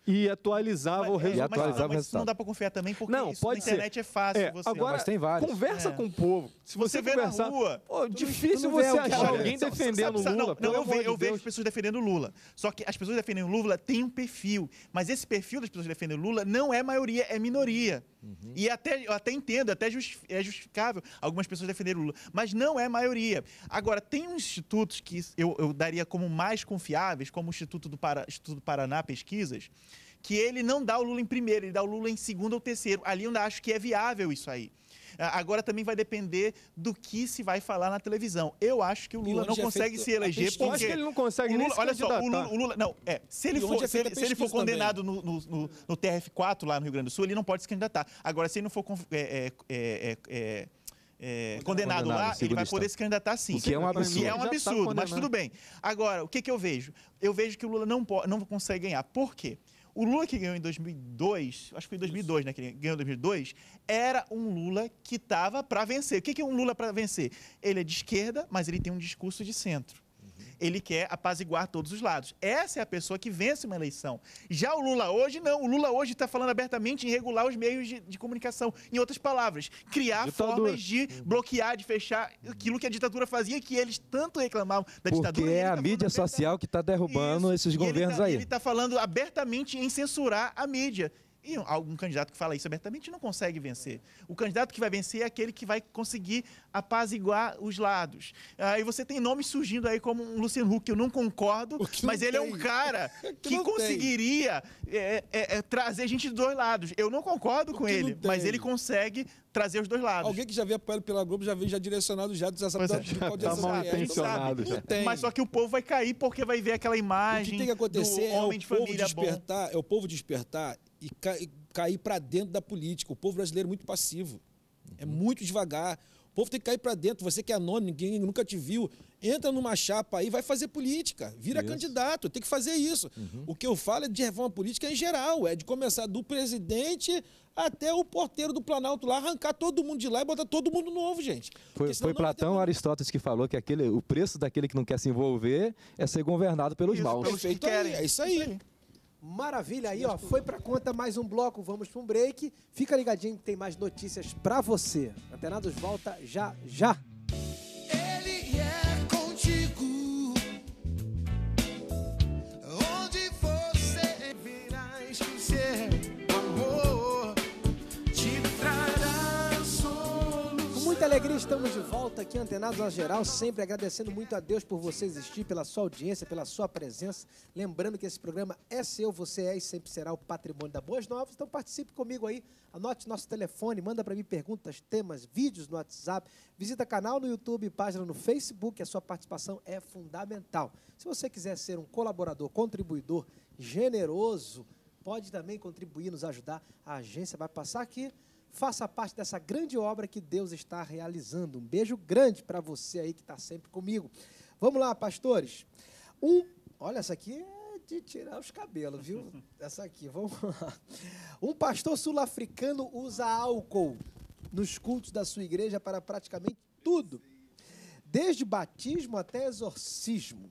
e atualizava o Mas- resultado. E atualizava o mas isso não resultado. dá pra confiar também, porque Não, isso pode na internet ser. é fácil. É, você... agora, Mas tem vários. conversa É. com o povo. Se Você você, vê na conversar, rua, pô, tu difícil não vê você o que achar olha, alguém Sabe- defendendo sabe- Lula. Não, pelo não, eu, amor ve- de eu vejo Deus. as pessoas defendendo Lula. Só que as pessoas defendendo Lula têm um perfil. Mas esse perfil das pessoas defendendo Lula não é maioria, é minoria. Uhum. E até, eu até entendo, até justi- é justificável algumas pessoas defenderem Lula. Mas não é maioria. Agora, tem uns institutos que eu, eu daria como mais confiáveis, como o Instituto do, Para- Instituto do Paraná Pesquisas, que ele não dá o Lula em primeiro, ele dá o Lula em segundo ou terceiro. Ali eu ainda acho que é viável isso aí. Ah, Agora também vai depender do que se vai falar na televisão. Eu acho que o E Lula onde não é consegue feito se a eleger pesquisa? Eu porque... acho que ele não consegue o nem Lula, se olha só, o Lula, candidatar. o Lula- não, é, se ele E for, onde é se ele, feita a se ele for pesquisa condenado no, no, no- no T R F quatro lá no Rio Grande do Sul, ele não pode se candidatar. Agora, se ele não for conf- é, é, é, é, é, condenado, Condenado, lá, ele segunda vai poder instância. se candidatar sim. O que é um O que absurdo. é um Já tá absurdo, mas condenado. tudo bem. Agora, o que, que eu vejo? Eu vejo que o Lula não, pode, não consegue ganhar. Por quê? O Lula que ganhou em dois mil e dois, acho que foi em dois mil e dois, né? Que ele ganhou em dois mil e dois, era um Lula que estava para vencer. O que, que é um Lula para vencer? Ele é de esquerda, mas ele tem um discurso de centro. Ele quer apaziguar todos os lados. Essa é a pessoa que vence uma eleição. Já o Lula hoje, não. O Lula hoje está falando abertamente em regular os meios de, de comunicação. Em outras palavras, criar Ditadura. formas de bloquear, de fechar aquilo que a ditadura fazia, que eles tanto reclamavam da ditadura. Porque e ele é tá a falando mídia abertamente. social que está derrubando Isso. esses E ele governos tá- aí. Ele está falando abertamente em censurar a mídia. E algum candidato que fala isso abertamente não consegue vencer. O candidato que vai vencer é aquele que vai conseguir apaziguar os lados. Aí você tem nomes surgindo aí como um Luciano Huck, que eu não concordo, O que não mas ele é um tem. cara Que que não tem. conseguiria é, é, é, trazer gente dos dois lados. Eu não concordo O com que não ele, mas tem. ele consegue trazer os dois lados. Alguém que já veio apoiado pela Globo já veio já direcionado, já, já sabe Pois é. da- de qual Já tá direção mal que é. intencionado Não já. tem. Mas só que o povo vai cair porque vai ver aquela O imagem que tem que acontecer do é o homem de povo família bom. despertar, é o povo despertar e ca- e cair para dentro da política. O povo brasileiro é muito passivo. É muito devagar. O povo tem que cair para dentro. Você que é anônimo, ninguém nunca te viu, entra numa chapa aí, vai fazer política, vira Isso. candidato, tem que fazer isso. O que eu falo é de reforma política em geral, é de começar do presidente até o porteiro do Planalto lá, arrancar todo mundo de lá e botar todo mundo novo, gente. Foi, Porque senão foi não vai ter Platão ou Aristóteles que falou que aquele, o preço daquele que não quer se envolver é ser governado pelos Isso, maus. pelos que Perfeito aí, querem. é isso aí. Maravilha aí, ó. Foi pra conta mais um bloco, vamos pra um break. Fica ligadinho que tem mais notícias pra você. Antenados volta já, já. Ele é contigo, onde você virá esquecer o amor, te trará solução. Com muita alegria estamos de volta aqui, Antenados na Geral, sempre agradecendo muito a Deus por você existir, pela sua audiência, pela sua presença. Lembrando que esse programa é seu, você é e sempre será o patrimônio da Boas Novas. Então participe comigo aí, anote nosso telefone, manda para mim perguntas, temas, vídeos no WhatsApp, visita canal no YouTube, página no Facebook, a sua participação é fundamental. Se você quiser ser um colaborador, contribuidor generoso, pode também contribuir, nos ajudar. A agência vai passar aqui. Faça parte dessa grande obra que Deus está realizando. Um beijo grande para você aí que está sempre comigo. Vamos lá, pastores. Um, olha, essa aqui é de tirar os cabelos, viu? Essa aqui, vamos lá. Um pastor sul-africano usa álcool nos cultos da sua igreja para praticamente tudo, desde batismo até exorcismo.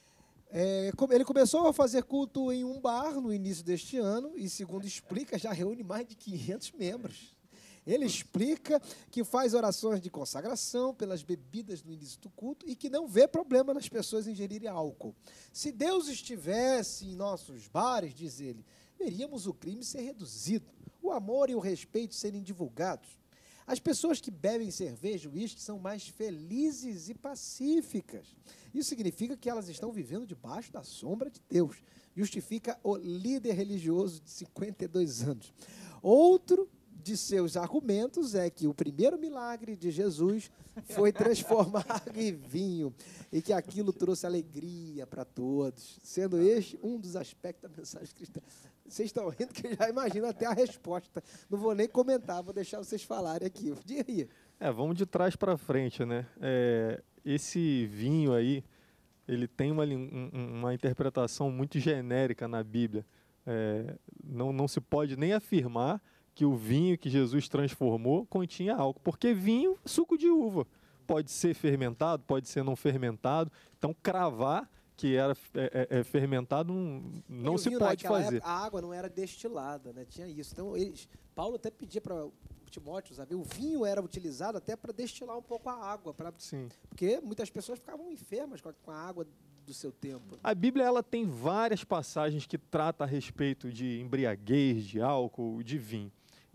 É, com- ele começou a fazer culto em um bar no início deste ano e, segundo explica, já reúne mais de quinhentos membros. Ele explica que faz orações de consagração pelas bebidas no início do culto e que não vê problema nas pessoas ingerirem álcool. Se Deus estivesse em nossos bares, diz ele, veríamos o crime ser reduzido, o amor e o respeito serem divulgados. As pessoas que bebem cerveja e uísque são mais felizes e pacíficas. Isso significa que elas estão vivendo debaixo da sombra de Deus. Justifica o líder religioso de cinquenta e dois anos. Outro de seus argumentos é que o primeiro milagre de Jesus foi transformar água em vinho e que aquilo trouxe alegria para todos, sendo este um dos aspectos da mensagem cristã. Vocês estão rindo que eu já imagino até a resposta. Não vou nem comentar, vou deixar vocês falarem aqui. Diga aí. É, vamos de trás para frente, né? É, esse vinho aí, ele tem uma, lin- um- um- uma interpretação muito genérica na Bíblia. É, não, não se pode nem afirmar que o vinho que Jesus transformou continha álcool, porque vinho é suco de uva. Pode ser fermentado, pode ser não fermentado. Então, cravar que era é, é, fermentado não, não se vinho, pode naquela fazer. época, a água não era destilada, né? Tinha isso. Então, eles, Paulo até pedia para Timóteo, sabe? O vinho era utilizado até para destilar um pouco a água, pra, Sim. porque muitas pessoas ficavam enfermas com a, com a água do seu tempo. A Bíblia ela tem várias passagens que tratam a respeito de embriaguez, de álcool, de vinho.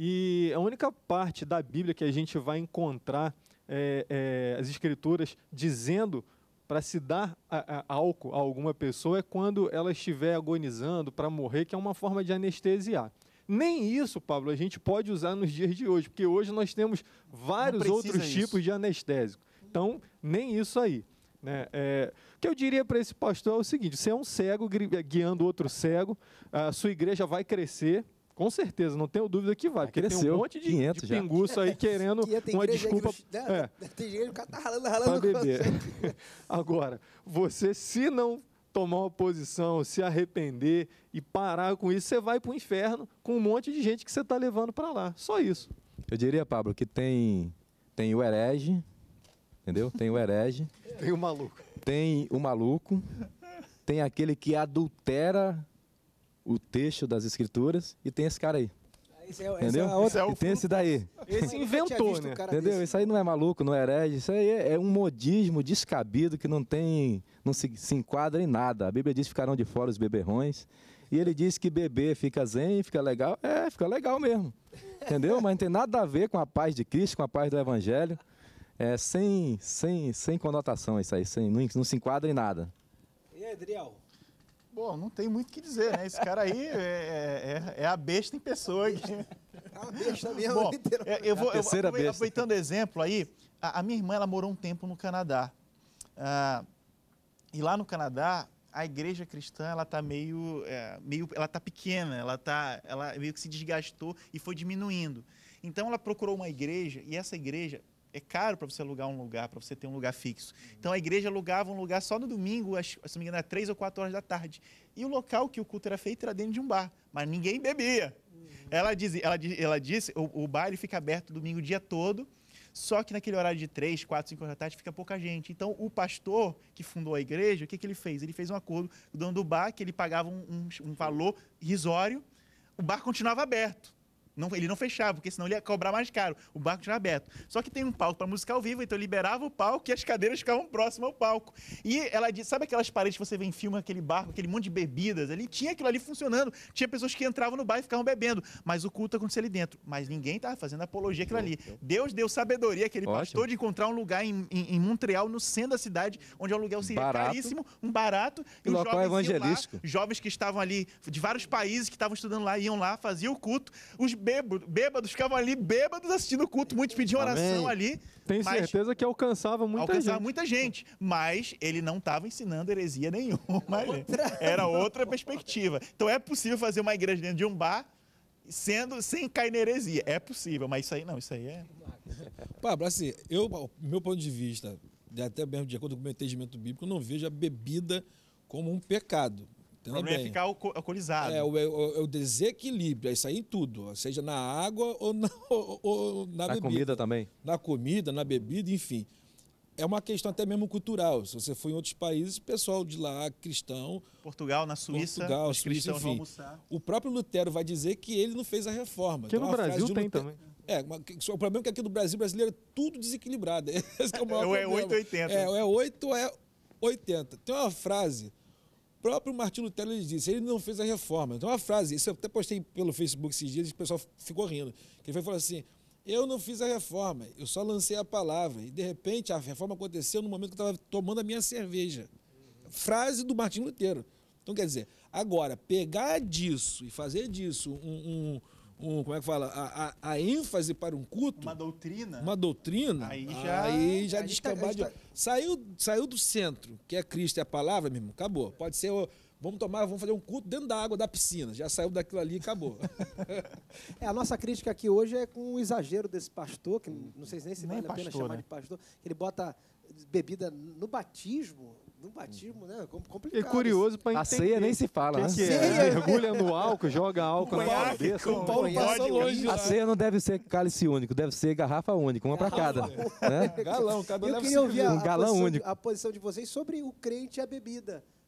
E a única parte da Bíblia que a gente vai encontrar é, é, as Escrituras dizendo para se dar a, a, álcool a alguma pessoa é quando ela estiver agonizando para morrer, que é uma forma de anestesiar. Nem isso, Pablo, a gente pode usar nos dias de hoje, porque hoje nós temos vários outros isso. tipos de anestésico. Então, nem isso aí. Né? É, o que eu diria para esse pastor é o seguinte: você é um cego guiando outro cego, a sua igreja vai crescer. Com certeza, não tenho dúvida que vai, porque Cresceu, tem um monte de, quinhentos de já. pinguço aí querendo E tem uma igreja aí que desculpa não- né? é, Tem gente que o cara tá ralando, para ralando. beber. Agora, você se não tomar uma posição, se arrepender e parar com isso, você vai para o inferno com um monte de gente que você está levando para lá. Só isso. Eu diria, Pablo, que tem, tem o herege, entendeu? Tem o herege, Tem o maluco. tem o maluco, tem aquele que adultera o texto das escrituras e tem esse cara aí, Esse é, essa entendeu? é a outra. E tem esse daí, Esse Eu nunca tinha inventou, visto um né? cara entendeu? desse. Isso aí não é maluco, não é herege, isso aí é, é um modismo descabido que não tem, não se, se enquadra em nada. A Bíblia diz que ficarão de fora os beberrões, e ele diz que beber fica zen, fica legal, é, fica legal mesmo, entendeu? Mas não tem nada a ver com a paz de Cristo, com a paz do Evangelho, é sem, sem, sem conotação isso aí, sem, não, não se enquadra em nada. E aí, Adriel? Bom, não tem muito o que dizer, né? Esse cara aí é, é, é a besta em pessoa. aqui. É uma besta mesmo, Bom, literalmente. é, eu vou, eu, terceira aprove- besta. aproveitando o exemplo aí, a, a minha irmã ela morou um tempo no Canadá. Ah, e lá no Canadá, a igreja cristã ela tá meio, é, meio ela tá pequena, ela tá, ela meio que se desgastou e foi diminuindo. Então ela procurou uma igreja e essa igreja é caro para você alugar um lugar, para você ter um lugar fixo. Então a igreja alugava um lugar só no domingo, acho, se não me engano, era três ou quatro horas da tarde. E o local que o culto era feito era dentro de um bar, mas ninguém bebia. Ela, diz, ela, diz- ela disse, o, o bar ele fica aberto domingo o dia todo, só que naquele horário de três, quatro, cinco horas da tarde fica pouca gente. Então o pastor que fundou a igreja, o que, que ele fez? Ele fez um acordo com o dono do bar, que ele pagava um, um, um valor irrisório, o bar continuava aberto. Não, ele não fechava, porque senão ele ia cobrar mais caro. O bar continuava aberto. Só que tem um palco para música ao vivo, então liberava o palco e as cadeiras ficavam próximas ao palco. E ela disse, sabe aquelas paredes que você vê em filme, aquele barco, aquele monte de bebidas ali? Tinha aquilo ali funcionando. Tinha pessoas que entravam no bar e ficavam bebendo. Mas o culto acontecia ali dentro. Mas ninguém estava fazendo apologia àquilo ali. Deus deu sabedoria àquele Ótimo. pastor de encontrar um lugar em, em, em Montreal, no centro da cidade, onde o aluguel seria Barato. caríssimo, um barato. E os local jovens iam lá, evangelístico. jovens que estavam ali, de vários países que estavam estudando lá, iam lá, faziam o culto. Os bêbados, bêbados ficavam ali, bêbados assistindo o culto. Muitos pediam oração Amém. ali. Tenho mas certeza que alcançava muita alcançava gente. muita gente. Mas ele não estava ensinando heresia nenhuma. ali. Era outra perspectiva. Então é possível fazer uma igreja dentro de um bar sendo, sem cair na heresia. É possível, mas isso aí não, isso aí é... Pablo, assim, eu, meu ponto de vista, até mesmo de acordo com o meu entendimento bíblico, eu não vejo a bebida como um pecado. O Entenda problema é bem. ficar alco- alcoolizado. É o, é o- é o desequilíbrio, é isso aí em tudo, seja na água ou na, ou- ou na Na bebida. comida também. Na comida, na bebida, enfim. É uma questão até mesmo cultural. Se você for em outros países, o pessoal de lá, cristão, Portugal, na Suíça, Portugal, os Suíça, cristãos vão enfim. almoçar. O próprio Lutero vai dizer que ele não fez a reforma. Aqui Então, no a frase Brasil de tem Lutero- também. É, mas que- só o problema é que aqui no Brasil, brasileiro é tudo desequilibrado. Esse que é o maior Ou é problema. oito ou oitenta. É, ou é oito ou é oitenta. Tem uma frase, o próprio Martinho Lutero ele disse, ele não fez a reforma. Então uma frase, isso eu até postei pelo Facebook esses dias e o pessoal ficou rindo. Que ele foi falou assim, eu não fiz a reforma, eu só lancei a palavra. E de repente a reforma aconteceu no momento que eu estava tomando a minha cerveja. Frase do Martinho Lutero. Então quer dizer, agora, pegar disso e fazer disso um, um, um como é que fala, a, a, a ênfase para um culto, Uma doutrina. uma doutrina, Aí já- aí já a gente tá- a descambade. gente tá- Saiu, saiu do centro, que é Cristo e a palavra, meu irmão, acabou. Pode ser, ó, vamos tomar, vamos fazer um culto dentro da água da piscina. Já saiu daquilo ali e acabou. É, a nossa crítica aqui hoje é com o exagero desse pastor, que não sei nem se Nem vale a pena pastor, chamar né? de pastor, que ele bota bebida no batismo, no batismo, né? Com- Complicado. E curioso para A entender. ceia nem se fala, né? que, que é? Ceia. Mergulha no álcool, joga álcool na Conhaque, cabeça. com- Paulo com passa vodka. longe A lá. ceia não deve ser cálice único, deve ser garrafa única, uma para cada. Né? Galão, cada um Eu leva queria seu ouvir a, Um a galão posição único. de, a posição de vocês sobre o crente e a bebida.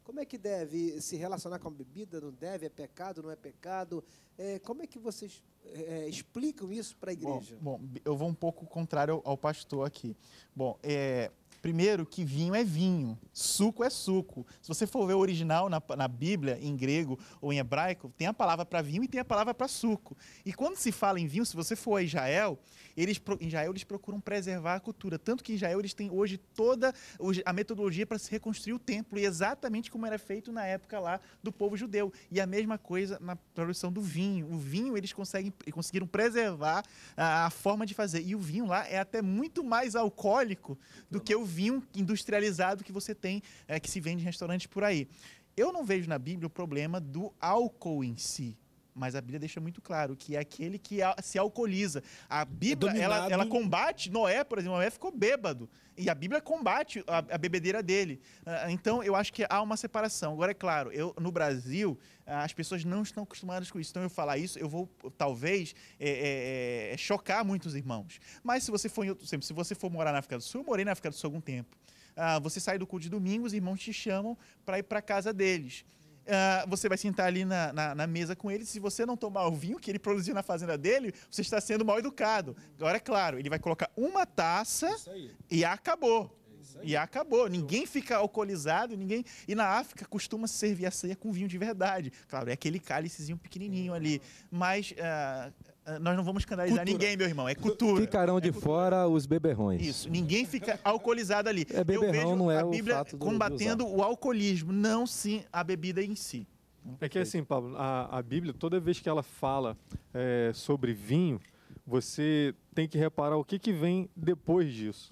Como é que deve se relacionar com a bebida? Não deve? É pecado? Não é pecado? É, como é que vocês é, explicam isso para a igreja? Bom, bom, eu vou um pouco contrário ao, ao pastor aqui. Bom, é, primeiro que vinho é vinho, suco é suco. Se você for ver o original na, na Bíblia, em grego ou em hebraico, tem a palavra para vinho e tem a palavra para suco. E quando se fala em vinho, se você for a Israel, eles, em Israel eles procuram preservar a cultura. Tanto que em Israel eles têm hoje toda a metodologia para se reconstruir o templo, e exatamente como era feito na época lá do povo judeu. E a mesma coisa na produção do vinho. O vinho eles conseguem, conseguiram preservar a, a forma de fazer. E o vinho lá é até muito mais alcoólico do que o vinho industrializado que você tem, é, que se vende em restaurantes por aí. Eu não vejo na Bíblia o problema do álcool em si, mas a Bíblia deixa muito claro que é aquele que se alcooliza. A Bíblia, É ela, dominado. ela combate, Noé, por exemplo, Noé ficou bêbado, e a Bíblia combate a, a bebedeira dele. Ah, Então, eu acho que há uma separação. Agora, é claro, eu, no Brasil, ah, as pessoas não estão acostumadas com isso. Então, eu falar isso, eu vou, talvez, é, é, é, chocar muitos irmãos. Mas, se você for em outro, se você for morar na África do Sul, eu morei na África do Sul há algum tempo. Ah, você sai do culto de domingo, os irmãos te chamam para ir para a casa deles. Uh, você vai sentar ali na, na, na mesa com ele. Se você não tomar o vinho que ele produziu na fazenda dele, você está sendo mal educado. Agora, é claro, ele vai colocar uma taça Isso aí. e acabou. isso aí. E acabou. Ninguém fica alcoolizado, ninguém. E na África costuma se servir a ceia com vinho de verdade. Claro, é aquele cálicezinho pequenininho ali. Mas uh, uh, nós não vamos escandalizar Cultura. ninguém, meu irmão. É cultura. Ficarão de É cultura. fora os beberrões. Isso, ninguém fica alcoolizado ali. É, beberrão Eu vejo não é a o Bíblia fato do- de combatendo o alcoolismo, não sim a bebida em si. É que assim, Pablo, a, a Bíblia, toda vez que ela fala é, sobre vinho, você tem que reparar o que, que vem depois disso.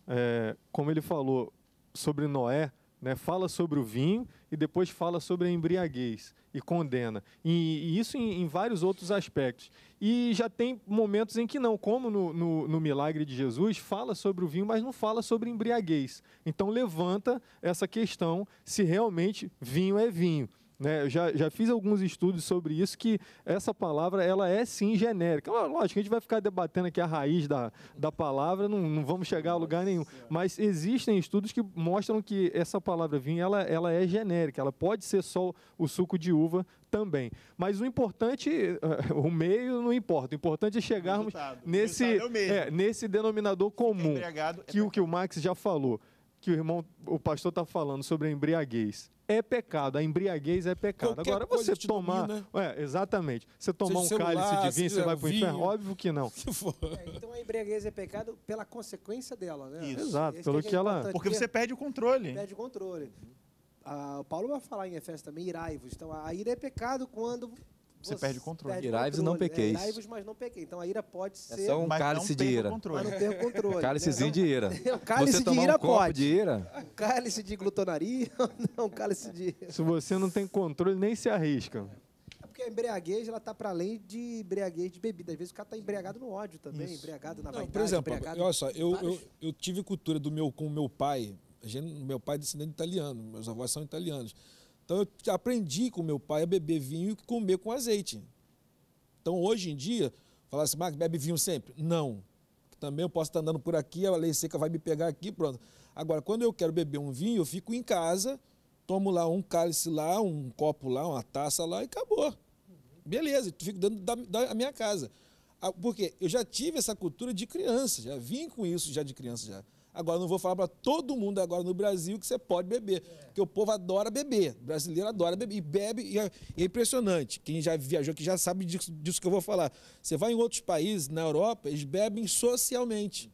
É, como ele falou sobre Noé, né, fala sobre o vinho e depois fala sobre a embriaguez e condena. E, e isso em, em vários outros aspectos. E já tem momentos em que não, como no, no, no milagre de Jesus, fala sobre o vinho, mas não fala sobre embriaguez. Então levanta essa questão se realmente vinho é vinho. Né, eu já, já fiz alguns estudos sobre isso, que essa palavra ela é sim genérica. Lógico, a gente vai ficar debatendo aqui a raiz da, da palavra, não, não vamos chegar a lugar nenhum. Mas existem estudos que mostram que essa palavra vinho ela, ela é genérica, ela pode ser só o suco de uva também. Mas o importante, o meio não importa, o importante é chegarmos resultado. O nesse, resultado é o mesmo. é, nesse denominador comum, embriagado é que o que o Max já falou, que o irmão, o pastor está falando sobre a embriaguez. É pecado, a embriaguez é pecado. Qualquer Agora, coisa você te tomar. domina. É, exatamente. Você tomar um Seja celular, cálice de vinho, você seja vai para o inferno? vinho. Óbvio que não. Se for. É, então a embriaguez é pecado pela consequência dela, né? Isso. Exato, Esse pelo é que ela- importante, Porque você perde o controle. perde o controle. Ah, o Paulo vai falar em Efésios também, irai-vos. Então a ira é pecado quando Você perde o controle. Irai-vos e não controle, pequeis. É, irai-vos, mas não pequei. Então a ira pode É ser, só um Mas cálice não de perca o ira. controle. mas não ter o controle. Cálicezinho de ira. O cálice Você de tomar ira um copo pode. de ira, Um cálice de glutonaria, não, um cálice de... Se você não tem controle, nem se arrisca. É porque a embriaguez, ela tá para além de embriaguez de bebida. Às vezes o cara tá embriagado no ódio também, Isso. embriagado na Não, vaidade, por exemplo, embriagado... olha só, eu, vários- eu, eu tive cultura do meu, com o meu pai. A gente, meu pai é descendente italiano, meus avós são italianos. Então eu aprendi com meu pai a beber vinho e comer com azeite. Então hoje em dia, falar assim, Marcos, bebe vinho sempre? Não. Também eu posso estar andando por aqui, a lei seca vai me pegar aqui, pronto. Agora, quando eu quero beber um vinho, eu fico em casa, tomo lá um cálice lá, um copo lá, uma taça lá e acabou. Beleza, tu fico dentro da, da minha casa. Ah, Porque eu já tive essa cultura de criança, já vim com isso já de criança já. Agora, não vou falar para todo mundo agora no Brasil que você pode beber, porque o povo adora beber, o brasileiro adora beber, e bebe, e é, e é impressionante. Quem já viajou aqui já sabe disso, disso que eu vou falar. Você vai em outros países, na Europa, eles bebem socialmente.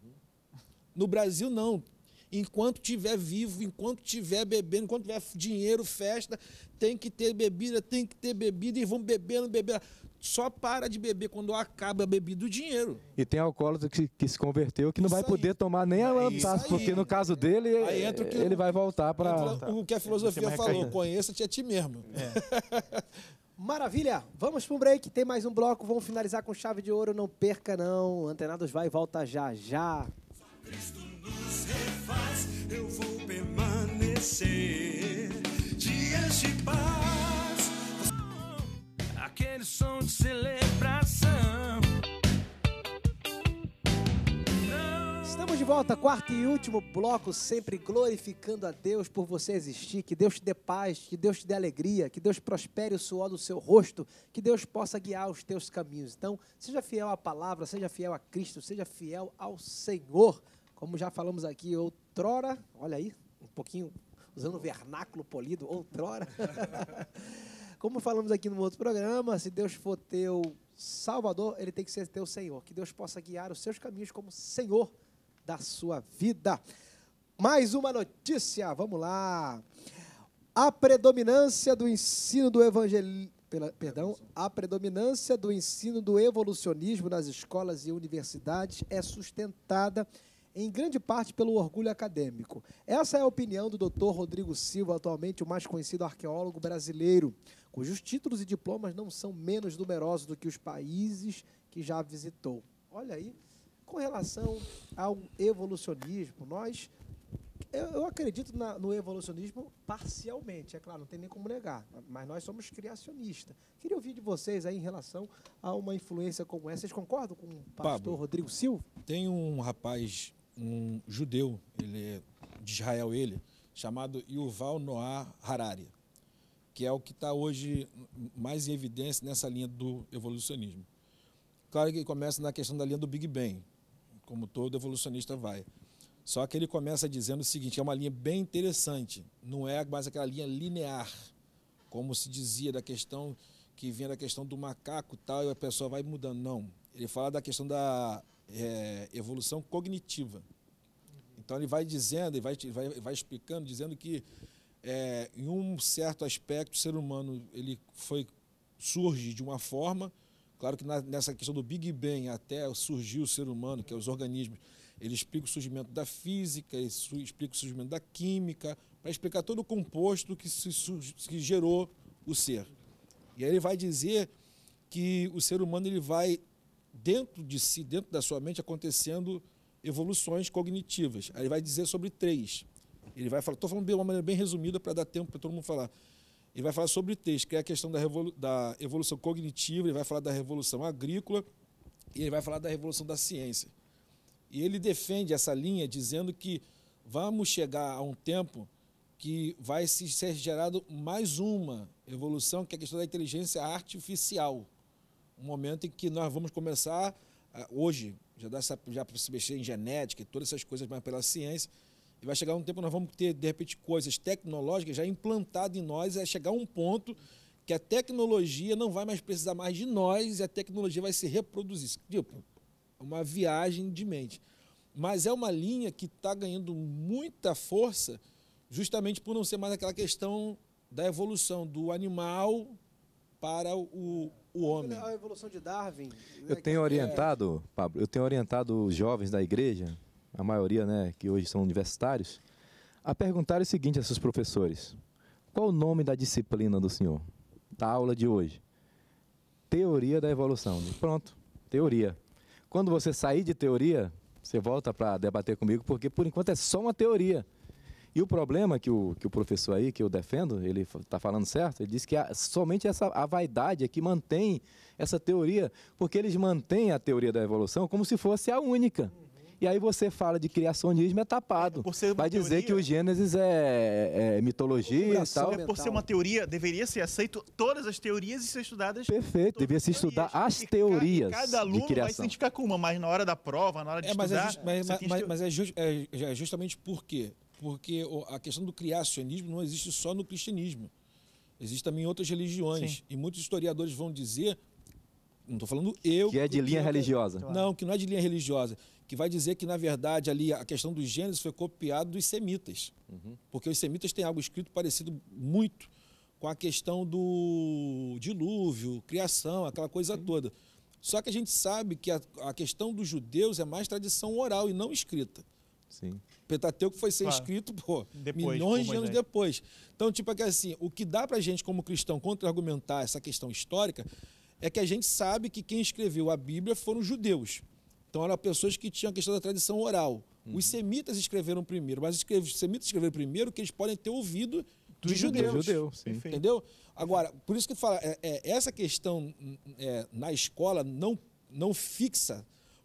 No Brasil, não. Enquanto tiver vivo, enquanto tiver bebendo, enquanto tiver dinheiro, festa, tem que ter bebida, tem que ter bebida, e vão bebendo, bebendo. Só para de beber quando acaba a bebida do dinheiro. E tem alcoólatra que, que se converteu que não Isso vai aí. poder tomar nem a Isso taça, aí. porque no caso dele, Aí entra o que ele o- vai voltar para... Entra o que a filosofia Tem uma falou, recaída. conheça-te a ti mesmo. Maravilha! Vamos para um break, tem mais um bloco, vamos finalizar com chave de ouro, não perca não. Antenados vai e volta já já. Cristo nos refaz, eu vou permanecer. Dias de paz, aquele som de celebração. Estamos Estamos de volta, quarto e último bloco, sempre glorificando a Deus por você existir. Que Deus te dê paz, que Deus te dê alegria, que Deus prospere o suor do seu rosto, que Deus possa guiar os teus caminhos. Então, seja fiel à palavra, seja fiel a Cristo, seja fiel ao Senhor. Como já falamos aqui outrora, olha aí, um pouquinho usando o vernáculo polido, outrora. Como falamos aqui no outro programa, se Deus for teu Salvador, ele tem que ser teu Senhor. Que Deus possa guiar os seus caminhos como Senhor da sua vida. Mais uma notícia, vamos lá. A predominância do ensino do evangelismo, perdão, a predominância do ensino do evolucionismo nas escolas e universidades é sustentada em grande parte pelo orgulho acadêmico. Essa é a opinião do doutor Rodrigo Silva, atualmente o mais conhecido arqueólogo brasileiro, cujos títulos e diplomas não são menos numerosos do que os países que já visitou. Olha aí, com relação ao evolucionismo, nós, eu, eu acredito na, no evolucionismo parcialmente, é claro, não tem nem como negar, mas nós somos criacionistas. Queria ouvir de vocês aí em relação a uma influência como essa. Vocês concordam com o pastor Pablo, Rodrigo Silva? Tem um rapaz, um judeu, ele é de Israel, ele, chamado Yuval Noah Harari, que é o que está hoje mais em evidência nessa linha do evolucionismo. Claro que ele começa na questão da linha do Big Bang, como todo evolucionista vai. Só que ele começa dizendo o seguinte, é uma linha bem interessante, não é mais aquela linha linear, como se dizia da questão que vinha da questão do macaco e tal, e a pessoa vai mudando. Não, ele fala da questão da é, evolução cognitiva. Então ele vai dizendo, ele vai, vai, vai explicando, dizendo que é, em um certo aspecto o ser humano ele foi, surge de uma forma. Claro que na, nessa questão do Big Bang, até surgiu o ser humano, que é os organismos, ele explica o surgimento da física, ele su, explica o surgimento da química, para explicar todo o composto que, se, que gerou o ser. E aí ele vai dizer que o ser humano ele vai, dentro de si, dentro da sua mente, acontecendo evoluções cognitivas. Aí ele vai dizer sobre três. Ele vai falar, estou falando de uma maneira bem resumida para dar tempo para todo mundo falar. Ele vai falar sobre três, que é a questão da, revolu da evolução cognitiva, ele vai falar da revolução agrícola e ele vai falar da revolução da ciência. E ele defende essa linha dizendo que vamos chegar a um tempo que vai se ser gerado mais uma evolução, que é a questão da inteligência artificial. Um momento em que nós vamos começar, hoje, já dá já para se mexer em genética e todas essas coisas mais pela ciência, e vai chegar um tempo que nós vamos ter, de repente, coisas tecnológicas já implantadas em nós, é chegar a um ponto que a tecnologia não vai mais precisar mais de nós e a tecnologia vai se reproduzir. Tipo, uma viagem de mente. Mas é uma linha que está ganhando muita força justamente por não ser mais aquela questão da evolução do animal para o, o homem. A evolução de Darwin. Eu tenho orientado, Pablo, eu tenho orientado os jovens da igreja, a maioria, né, que hoje são universitários, a perguntar o seguinte a seus professores: qual o nome da disciplina do senhor? Da aula de hoje? Teoria da evolução. Pronto, teoria. Quando você sair de teoria, você volta para debater comigo, porque por enquanto é só uma teoria. E o problema que o, que o professor aí, que eu defendo, ele está falando certo, ele diz que a, somente essa, a vaidade é que mantém essa teoria, porque eles mantêm a teoria da evolução como se fosse a única. E aí você fala de criacionismo, é tapado. É, vai dizer teoria, que o Gênesis é, é mitologia e tal. É, por ser uma teoria, deveria ser aceito todas as teorias e ser estudadas. Perfeito, deveria se estudar as teorias e cada aluno de criação. vai se identificar com uma, mas na hora da prova, na hora de é, mas estudar... É just, mas, mas, mas, que... mas é, just, é, é justamente por quê? Porque a questão do criacionismo não existe só no cristianismo. Existe também em outras religiões. Sim. E muitos historiadores vão dizer, não estou falando eu... Que é de linha que, religiosa. Não, que não é de linha religiosa. Que vai dizer que, na verdade, ali a questão dos Gênesis foi copiada dos semitas. Uhum. Porque os semitas têm algo escrito parecido muito com a questão do dilúvio, criação, aquela coisa Sim. toda. Só que a gente sabe que a, a questão dos judeus é mais tradição oral e não escrita. Sim. Pentateuco foi ser claro. escrito pô, depois, milhões de anos depois. Então, tipo, é que, assim, o que dá para a gente, como cristão, contra-argumentar essa questão histórica é que a gente sabe que quem escreveu a Bíblia foram os judeus. Então, eram pessoas que tinham a questão da tradição oral. Uhum. Os semitas escreveram primeiro, mas os semitas escreveram primeiro que eles podem ter ouvido de judeus. Judeu, sim. Entendeu? Agora, por isso que fala, é, é, essa questão é, na escola não, não fixa,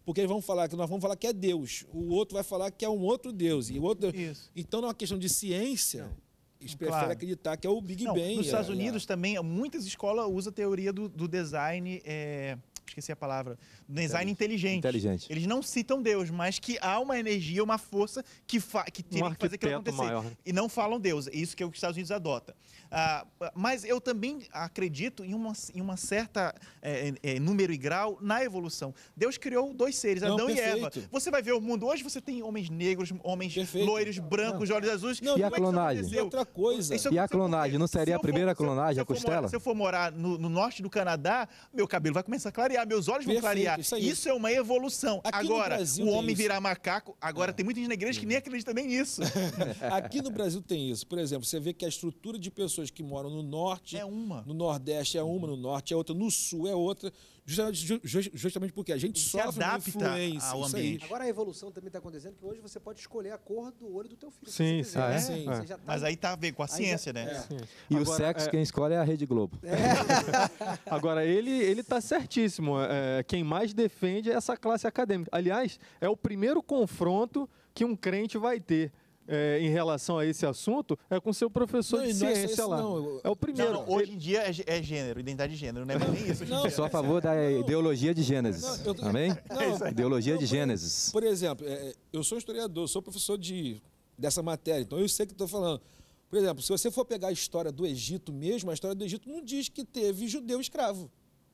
Porque eles vão falar que nós vamos falar que é Deus, o outro vai falar que é um outro Deus. E o outro... Isso. Então, não é uma questão de ciência, Não. eles preferem Claro. acreditar que é o Big Não, Bang. nos Estados é- Unidos também, muitas escolas usam a teoria do, do design, é, esqueci a palavra, design inteligente. Inteligente. Eles não citam Deus, mas que há uma energia, uma força que, fa que teria que fazer aquilo arquiteto acontecer. maior, né? E não falam Deus. É isso que os Estados Unidos adota. Ah, mas eu também acredito em uma, em uma certa é, é, número e grau na evolução. Deus criou dois seres, Não, Adão e Eva. perfeito. Você vai ver o mundo hoje, você tem homens negros, homens Perfeito. loiros, brancos, de olhos azuis. Não, E a Como é que isso clonagem? E aconteceu? outra coisa, Isso E a aconteceu clonagem? porque Não seria se a eu for- primeira se eu- clonagem, se eu a for costela? morar- Se eu for morar no, no norte do Canadá, meu cabelo vai começar a clarear, meus olhos vão Perfeito, clarear. isso Isso, aí. é uma evolução. Aqui no Agora, Brasil o tem homem isso. virar macaco, agora tem muita gente na igreja que nem acredita nem nisso. aqui no Brasil tem isso. Por exemplo, você vê que a estrutura de pessoas que moram no norte, É uma. no nordeste é uma, no norte é outra, no sul é outra, justamente, ju- ju- justamente porque a gente Se sofre uma adapta influência. ao isso aí. ambiente. Agora a evolução também está acontecendo, que hoje você pode escolher a cor do olho do teu filho. se Sim, você sim. quiser, Ah, é? né? Sim. Você já tá- Mas aí tá a ver com a Aí já- ciência, né? é. Sim. E o Agora, sexo, é- quem escolhe é a Rede Globo. Agora, ele, ele tá certíssimo. É, quem mais defende é essa classe acadêmica. Aliás, é o primeiro confronto que um crente vai ter é, em relação a esse assunto é com seu professor Não, de e não é só ciência isso, lá. não. Eu- É o primeiro. Não, não, hoje em dia é, gê- é gênero, identidade de gênero, não é nem isso. hoje em Não, dia. Eu sou a favor da ideologia de Gênesis. Não, eu- Amém? Não, Ideologia não, de por- Gênesis. Por exemplo, é, eu sou historiador, sou professor de, dessa matéria, então eu sei o que estou falando. Por exemplo, se você for pegar a história do Egito mesmo, a história do Egito não diz que teve judeu escravo.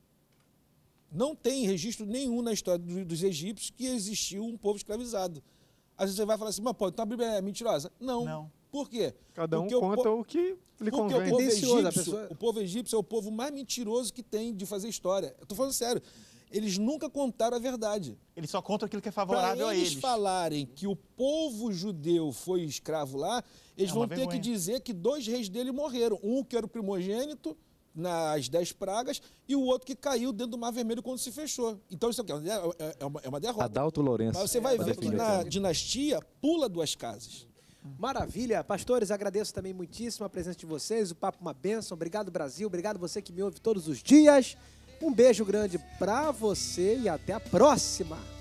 Não tem registro nenhum na história do- dos egípcios que existiu um povo escravizado. Às vezes você vai falar assim, mas pô, então a Bíblia é mentirosa. Não. Não. Por quê? Cada um Porque o po- conta o que lhe Porque convém. o povo, Tendencioso, a egípcio, pessoa- o povo egípcio é o povo mais mentiroso que tem de fazer história. Eu tô falando sério. Eles nunca contaram a verdade. Eles só contam aquilo que é Para favorável a eles eles. falarem que o povo judeu foi escravo lá, eles É vão uma ter vergonha. que dizer que dois reis dele morreram. Um que era o primogênito nas dez pragas e o outro que caiu dentro do Mar Vermelho quando se fechou. Então isso aqui é uma- é uma, é uma derrota. Adalto Lourenço. Mas você vai pra ver que defender na aqui. dinastia pula duas casas. Maravilha. Pastores, agradeço também muitíssimo a presença de vocês. O papo uma bênção. Obrigado, Brasil. Obrigado você que me ouve todos os dias. Um beijo grande pra você e até a próxima.